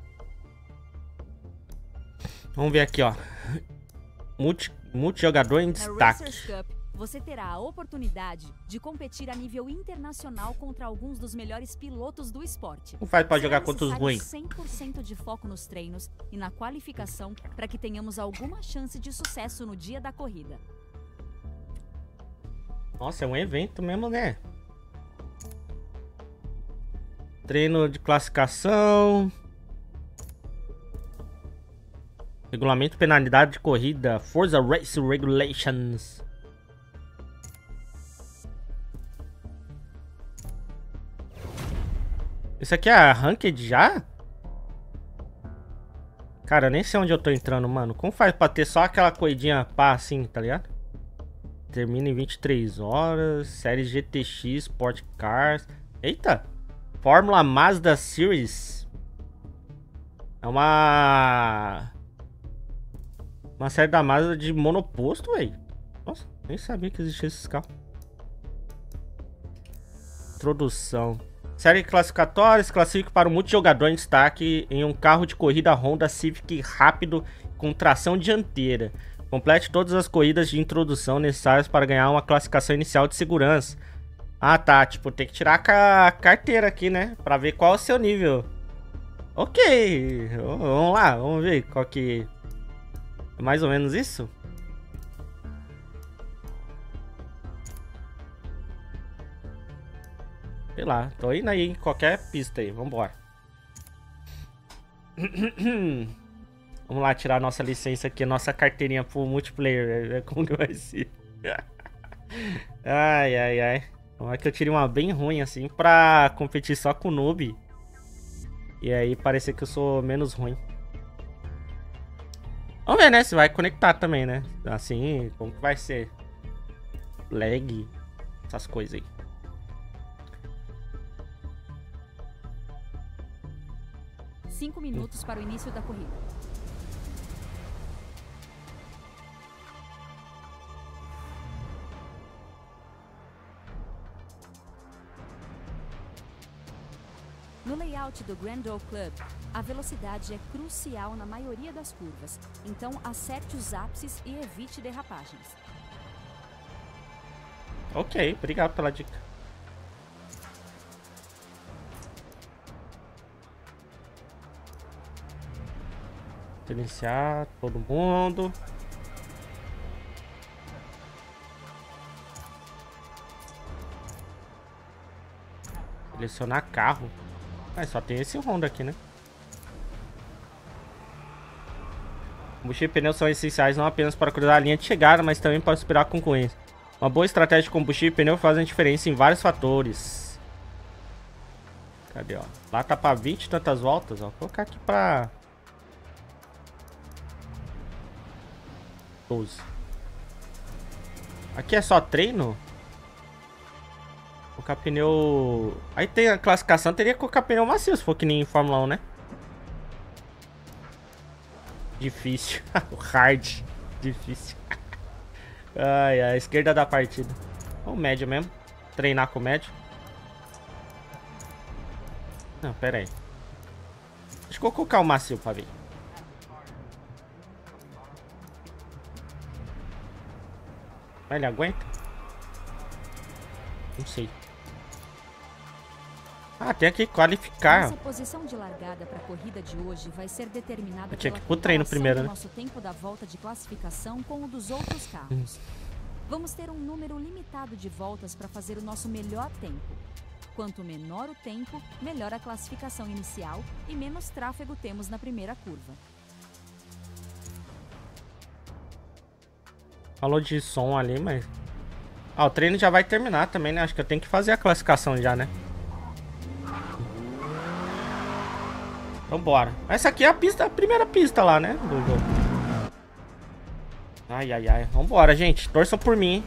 Vamos ver aqui, ó. Multi, multijogador em destaque. Na Racers Cup, você terá a oportunidade de competir a nível internacional contra alguns dos melhores pilotos do esporte. Como faz pra Será jogar contra os ruins? cem por cento de foco nos treinos e na qualificação para que tenhamos alguma chance de sucesso no dia da corrida. Nossa, é um evento mesmo, né? Treino de classificação. Regulamento penalidade de corrida. Forza Race Regulations. Isso aqui é ranked já? Cara, eu nem sei onde eu tô entrando, mano. Como faz pra ter só aquela corridinha pá assim, tá ligado? Termina em vinte e três horas. Série G T X, Sport Cars. Eita! Fórmula Mazda Series. É uma... Uma série da Mazda de monoposto, velho. Nossa, nem sabia que existia esses carros. Introdução. Série classificatória. Se classifique para um multijogador em destaque em um carro de corrida Honda Civic rápido com tração dianteira. Complete todas as corridas de introdução necessárias para ganhar uma classificação inicial de segurança. Ah, tá. Tipo, tem que tirar a carteira aqui, né? Pra ver qual é o seu nível. Ok. Vamos lá. Vamos ver qual que... É mais ou menos isso? Sei lá. Tô indo aí em qualquer pista aí. Vambora. Vamos lá tirar nossa licença aqui, nossa carteirinha pro multiplayer. Como que vai ser? Ai, ai, ai. Como é que eu tirei uma bem ruim assim pra competir só com noob. E aí parecer que eu sou menos ruim. Vamos ver, né? Se vai conectar também, né? Assim, como que vai ser? Lag. Essas coisas aí. Cinco minutos para o início da corrida. No layout do Grand Oak Club, a velocidade é crucial na maioria das curvas, então acerte os ápices e evite derrapagens. Ok, obrigado pela dica. Silenciar todo mundo. Selecionar carro. Ah, só tem esse Honda aqui, né? Combustível e pneus são essenciais não apenas para cruzar a linha de chegada, mas também para superar a concorrência. Uma boa estratégia de combustível e pneu fazem diferença em vários fatores. Cadê, ó? Lá tá pra vinte e tantas voltas, ó. Vou colocar aqui pra... doze. Aqui é só treino? Colocar pneu... Aí tem a classificação, teria que colocar pneu macio, se for que nem em Fórmula um, né? Difícil. O hard. Difícil. Ai, a esquerda da partida. Ou médio mesmo. Treinar com médio. Não, pera aí. Deixa eu colocar o macio pra ver. Ele aguenta? Não sei. Ah, tem que qualificar. Nossa posição de largada para a corrida de hoje vai ser determinada Eu tinha pela que ir pro treino primeiro, né? do nosso tempo da volta de classificação com o dos outros carros. Hum. Vamos ter um número limitado de voltas para fazer o nosso melhor tempo. Quanto menor o tempo, melhor a classificação inicial e menos tráfego temos na primeira curva. Falou de som ali, mas... Ah, o treino já vai terminar também, né? Acho que eu tenho que fazer a classificação já, né? Então bora. Essa aqui é a pista, a primeira pista lá, né? Do jogo. Ai, ai, ai. Vambora, gente. Torçam por mim, hein?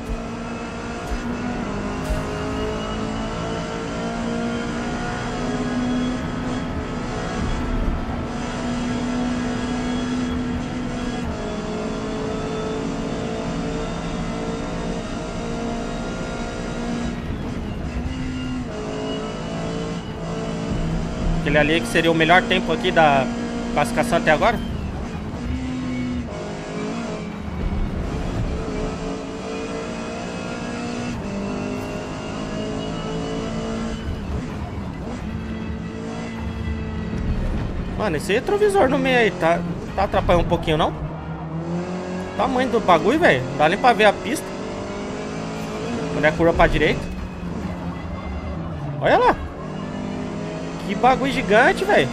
Aquele ali que seria o melhor tempo aqui da classificação até agora. Mano, esse retrovisor no meio aí tá, tá atrapalhando um pouquinho, não? Tamanho do bagulho, velho. Não dá nem pra ver a pista. Quando é curva pra direita. Olha lá. Que bagulho gigante, velho.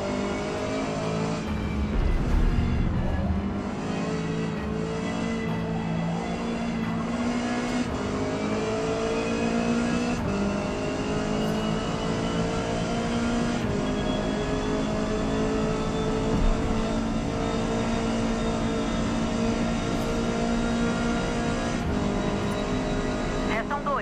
Restam dois.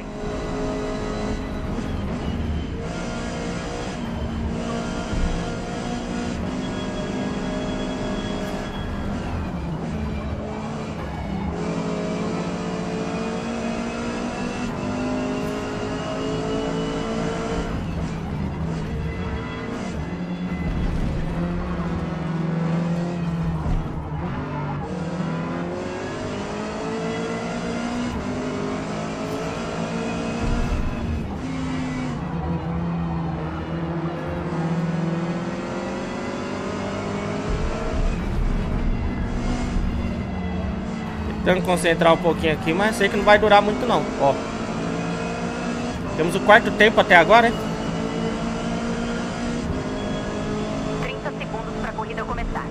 Tentando concentrar um pouquinho aqui, mas sei que não vai durar muito não. Ó. Temos o quarto tempo até agora, hein? trinta segundos para a corrida começar.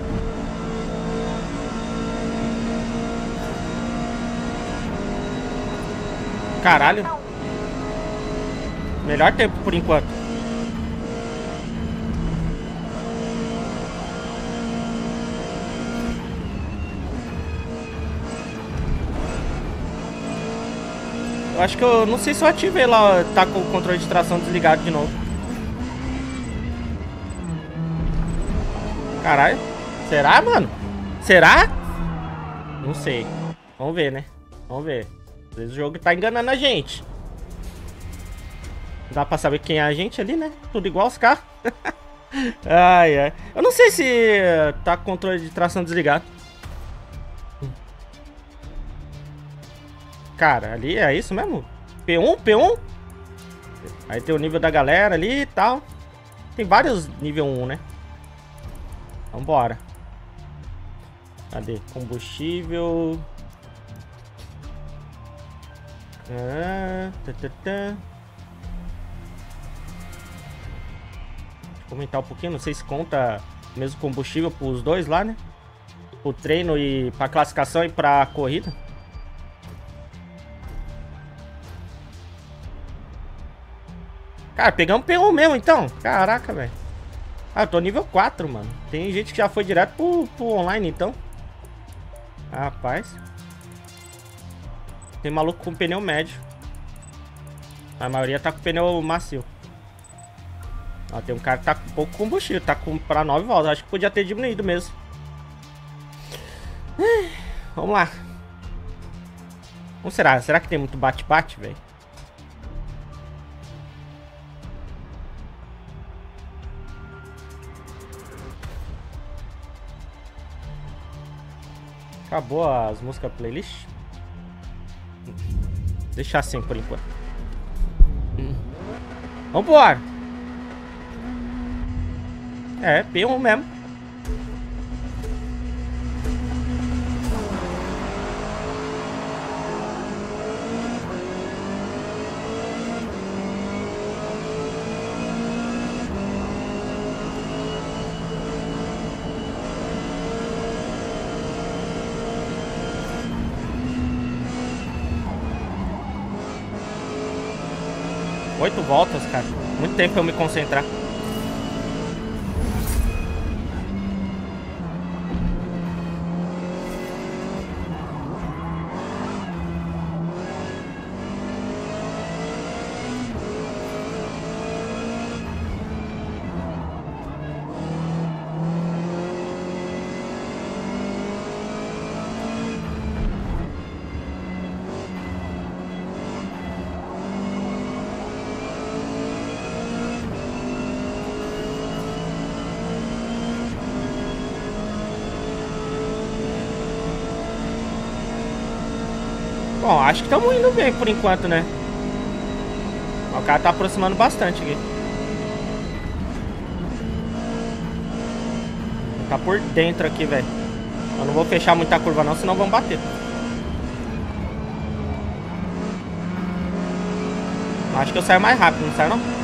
Caralho. Melhor tempo por enquanto. Eu acho que eu não sei se eu ativei lá, tá com o controle de tração desligado de novo. Caralho. Será, mano? Será? Não sei. Vamos ver, né? Vamos ver. Às vezes o jogo tá enganando a gente. Dá pra saber quem é a gente ali, né? Tudo igual os carros. Ai, ai. Eu não sei se tá com o controle de tração desligado. Cara, ali é isso mesmo? P um, P um? Aí tem o nível da galera ali e tal. Tem vários nível um, né? Vambora. Cadê? Combustível. Ah, tá, tá, tá. Deixa eu comentar um pouquinho. Não sei se conta mesmo combustível pros dois lá, né? pro treino e pra classificação e pra corrida. Cara, pegamos P um mesmo então. Caraca, velho. Ah, eu tô nível quatro, mano. Tem gente que já foi direto pro, pro online então. Rapaz. Tem maluco com pneu médio. A maioria tá com pneu macio. Ó, tem um cara que tá com pouco combustível. Tá com pra nove voltas. Acho que podia ter diminuído mesmo. Vamos lá. Como será? Será que tem muito bate-bate, velho? Acabou as músicas playlist. Deixar assim por enquanto. Vambora. É, P um mesmo. Oito voltas, cara. Muito tempo pra eu me concentrar. Bom, acho que estamos indo bem por enquanto, né? O cara tá aproximando bastante aqui. Tá por dentro aqui, velho. Eu não vou fechar muita curva não, senão vamos bater. Acho que eu saio mais rápido, não sai não?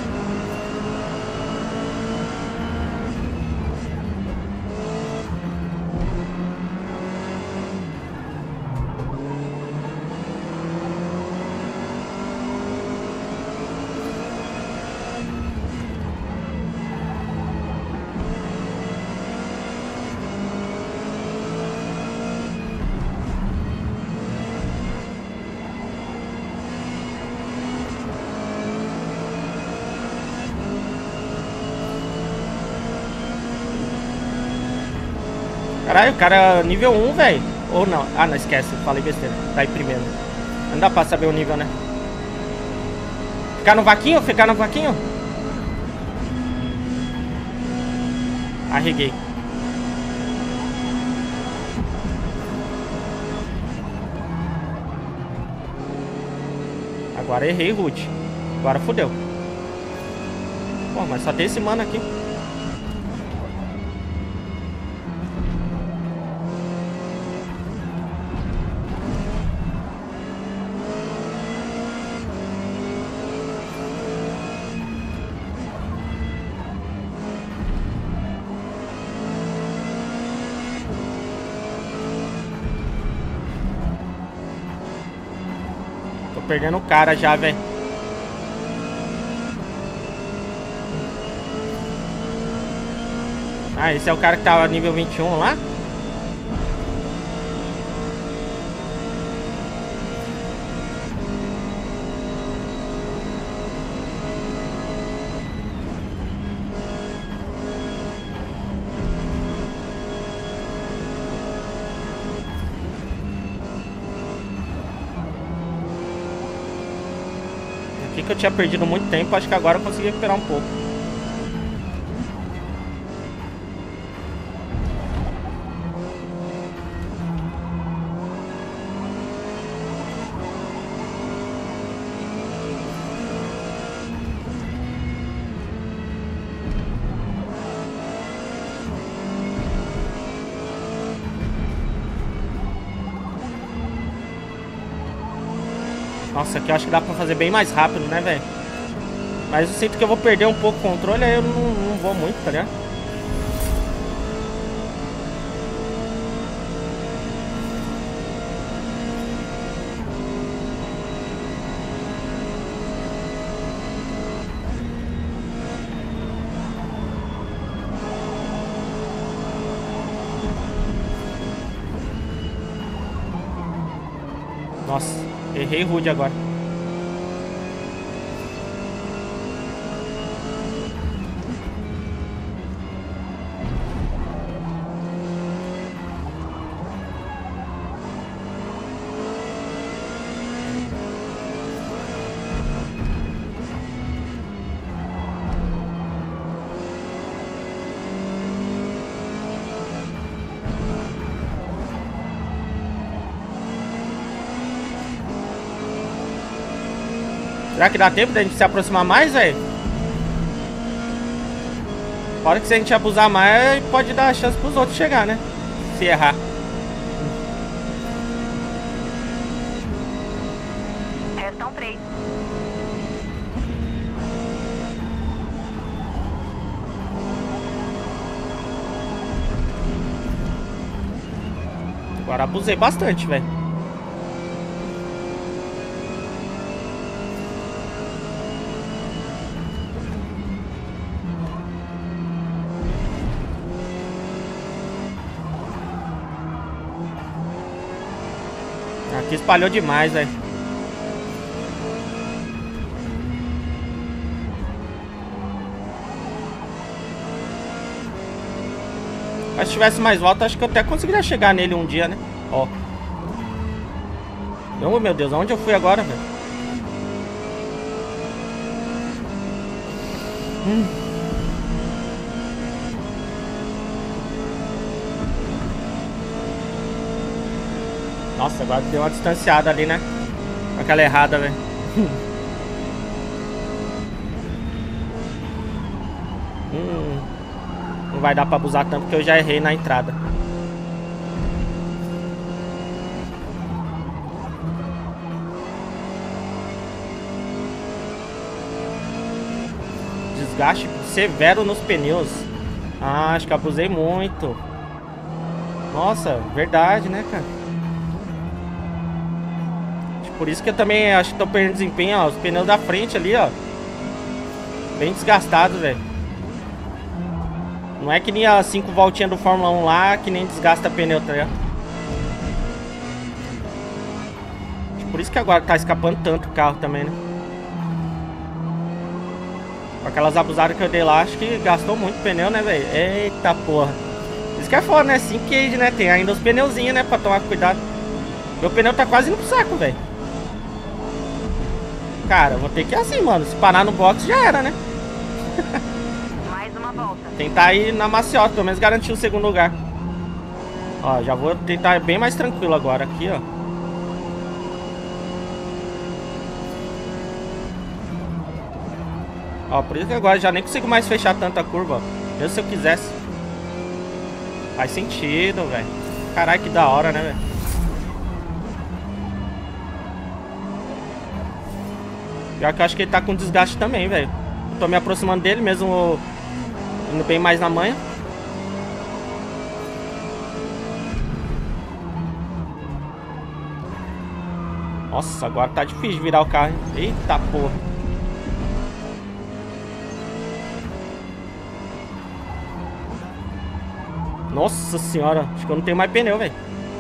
Caralho, o cara nível um, velho. Ou não. Ah, não, esquece. Falei besteira. Tá aí primeiro. Não dá pra saber o nível, né? Ficar no vaquinho? Ficar no vaquinho? Arreguei. Agora errei, Ruth. Agora fodeu. Pô, mas só tem esse mano aqui. Perdendo o cara já, velho. Ah, esse é o cara que tava nível vinte e um lá? Que eu tinha perdido muito tempo, acho que agora eu consegui recuperar um pouco. Nossa, aqui eu acho que dá pra fazer bem mais rápido, né, velho? Mas eu sinto que eu vou perder um pouco o controle, aí eu não, não vou muito, tá ligado? Nossa, errei rude agora. Será que dá tempo da gente se aproximar mais, velho? Fora que se a gente abusar mais, pode dar chance pros outros chegar, né? Se errar. Restam três. Agora abusei bastante, velho. Aqui espalhou demais, velho. Mas se tivesse mais volta, acho que eu até conseguiria chegar nele um dia, né? Ó. Oh, meu Deus, aonde eu fui agora, velho? Hum. Nossa, agora deu uma distanciada ali, né? Aquela errada, velho. hum. Não vai dar pra abusar tanto porque eu já errei na entrada. Desgaste severo nos pneus. Ah, acho que abusei muito. Nossa, verdade, né, cara? Por isso que eu também acho que tô perdendo desempenho, ó. Os pneus da frente ali, ó. Bem desgastados, velho. Não é que nem as cinco voltinhas do Fórmula um lá, que nem desgasta pneu, tá ligado? Por isso que agora tá escapando tanto o carro também, né? Com aquelas abusadas que eu dei lá, acho que gastou muito pneu, né, velho? Eita porra. Isso que é foda, né? cinco cage, né? Tem ainda os pneuzinhos, né? Pra tomar cuidado. Meu pneu tá quase indo pro saco, velho. Cara, vou ter que ir assim, mano. Se parar no box já era, né? Mais uma volta. Tentar ir na maciota, pelo menos garantir o segundo lugar. Ó, já vou tentar ir bem mais tranquilo agora aqui, ó. Ó, por isso que agora já nem consigo mais fechar tanta curva, ó. Mesmo se eu quisesse. Faz sentido, velho. Caralho, que da hora, né, velho? Pior que eu acho que ele tá com desgaste também, velho. Tô me aproximando dele, mesmo indo bem mais na manha. Nossa, agora tá difícil virar o carro. Eita porra. Nossa senhora, acho que eu não tenho mais pneu, velho.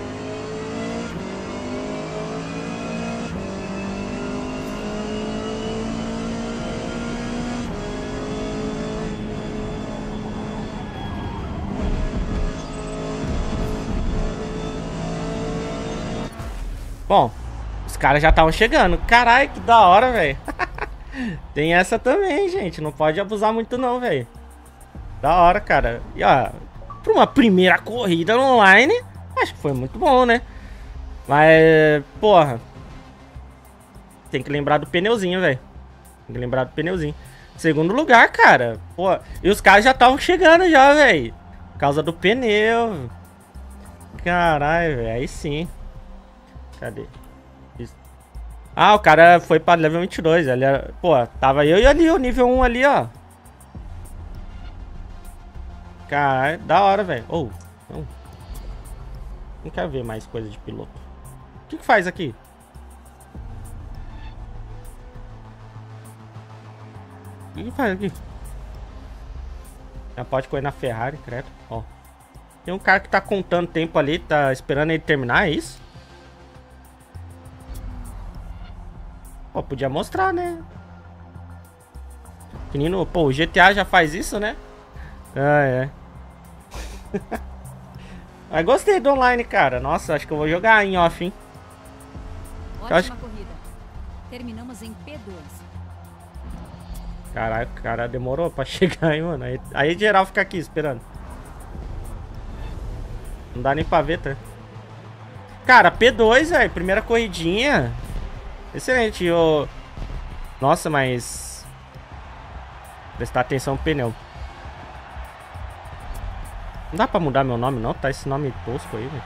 Bom, os caras já estavam chegando. Caralho, que da hora, velho. Tem essa também, gente. Não pode abusar muito não, velho. Da hora, cara. E ó, pra uma primeira corrida online, acho que foi muito bom, né? Mas, porra, tem que lembrar do pneuzinho, velho. Tem que lembrar do pneuzinho. Segundo lugar, cara. Pô, e os caras já estavam chegando já, velho. Por causa do pneu. Caralho, velho. Aí sim. Cadê? Isso. Ah, o cara foi pra level vinte e dois. Ele era... Pô, tava eu e ali, o nível um ali, ó. Caralho, da hora, velho. Oh, não. Não quero ver mais coisa de piloto. O que que faz aqui? O que que faz aqui? Já pode correr na Ferrari, credo. Ó. Tem um cara que tá contando tempo ali, tá esperando ele terminar, é isso? Pô, podia mostrar, né? Menino, pô, o G T A já faz isso, né? Ah, é. Mas gostei do online, cara. Nossa, acho que eu vou jogar em off, hein? Ótima acho... corrida. Terminamos em P dois. Caralho, o cara demorou pra chegar aí, mano. Aí, aí geral fica aqui esperando. Não dá nem pra ver, tá? Cara, P dois, velho. Primeira corridinha. Excelente. Eu... Nossa, mas... Prestar atenção no pneu. Não dá pra mudar meu nome, não? Tá esse nome tosco aí, velho.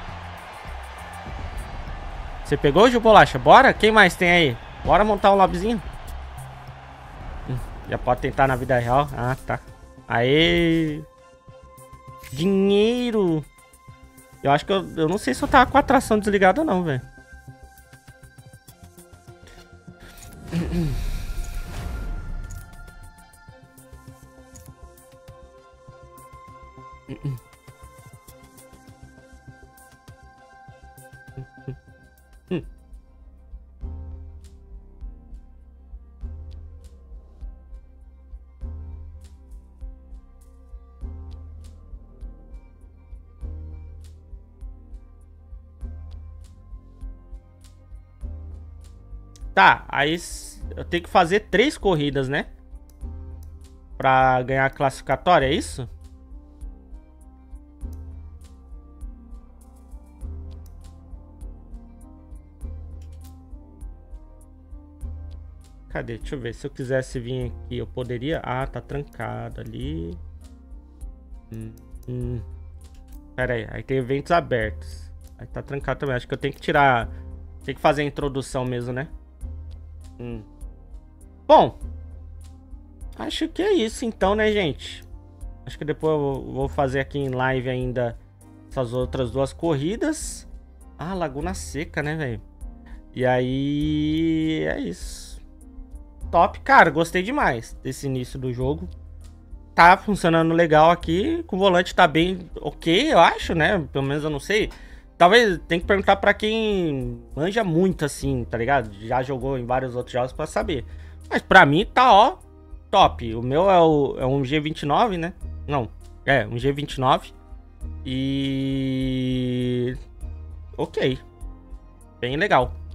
Você pegou, Gil Bolacha? Bora? Quem mais tem aí? Bora montar um lobbyzinho? Hum, já pode tentar na vida real. Ah, tá. Aê! Dinheiro! Eu acho que eu, eu não sei se eu tava com a tração desligada ou não, velho. Tá, aí eu tenho que fazer três corridas, né? Pra ganhar a classificatória, é isso? Cadê? Deixa eu ver. Se eu quisesse vir aqui, eu poderia... Ah, tá trancado ali. Hum, hum. Pera aí. Aí tem eventos abertos. Aí tá trancado também. Acho que eu tenho que tirar... Tem que fazer a introdução mesmo, né? Hum. Bom, acho que é isso então, né, gente? Acho que depois eu vou fazer aqui em live ainda essas outras duas corridas. Ah, Laguna Seca, né, velho? E aí... É isso. Top. Cara, gostei demais desse início do jogo. Tá funcionando legal aqui. O volante tá bem ok, eu acho, né? Pelo menos eu não sei. Talvez tem que perguntar pra quem manja muito, assim, tá ligado? Já jogou em vários outros jogos pra saber. Mas pra mim tá, ó, top. O meu é, o, é um G vinte e nove, né? Não, é um G vinte e nove. E... Ok. Bem legal.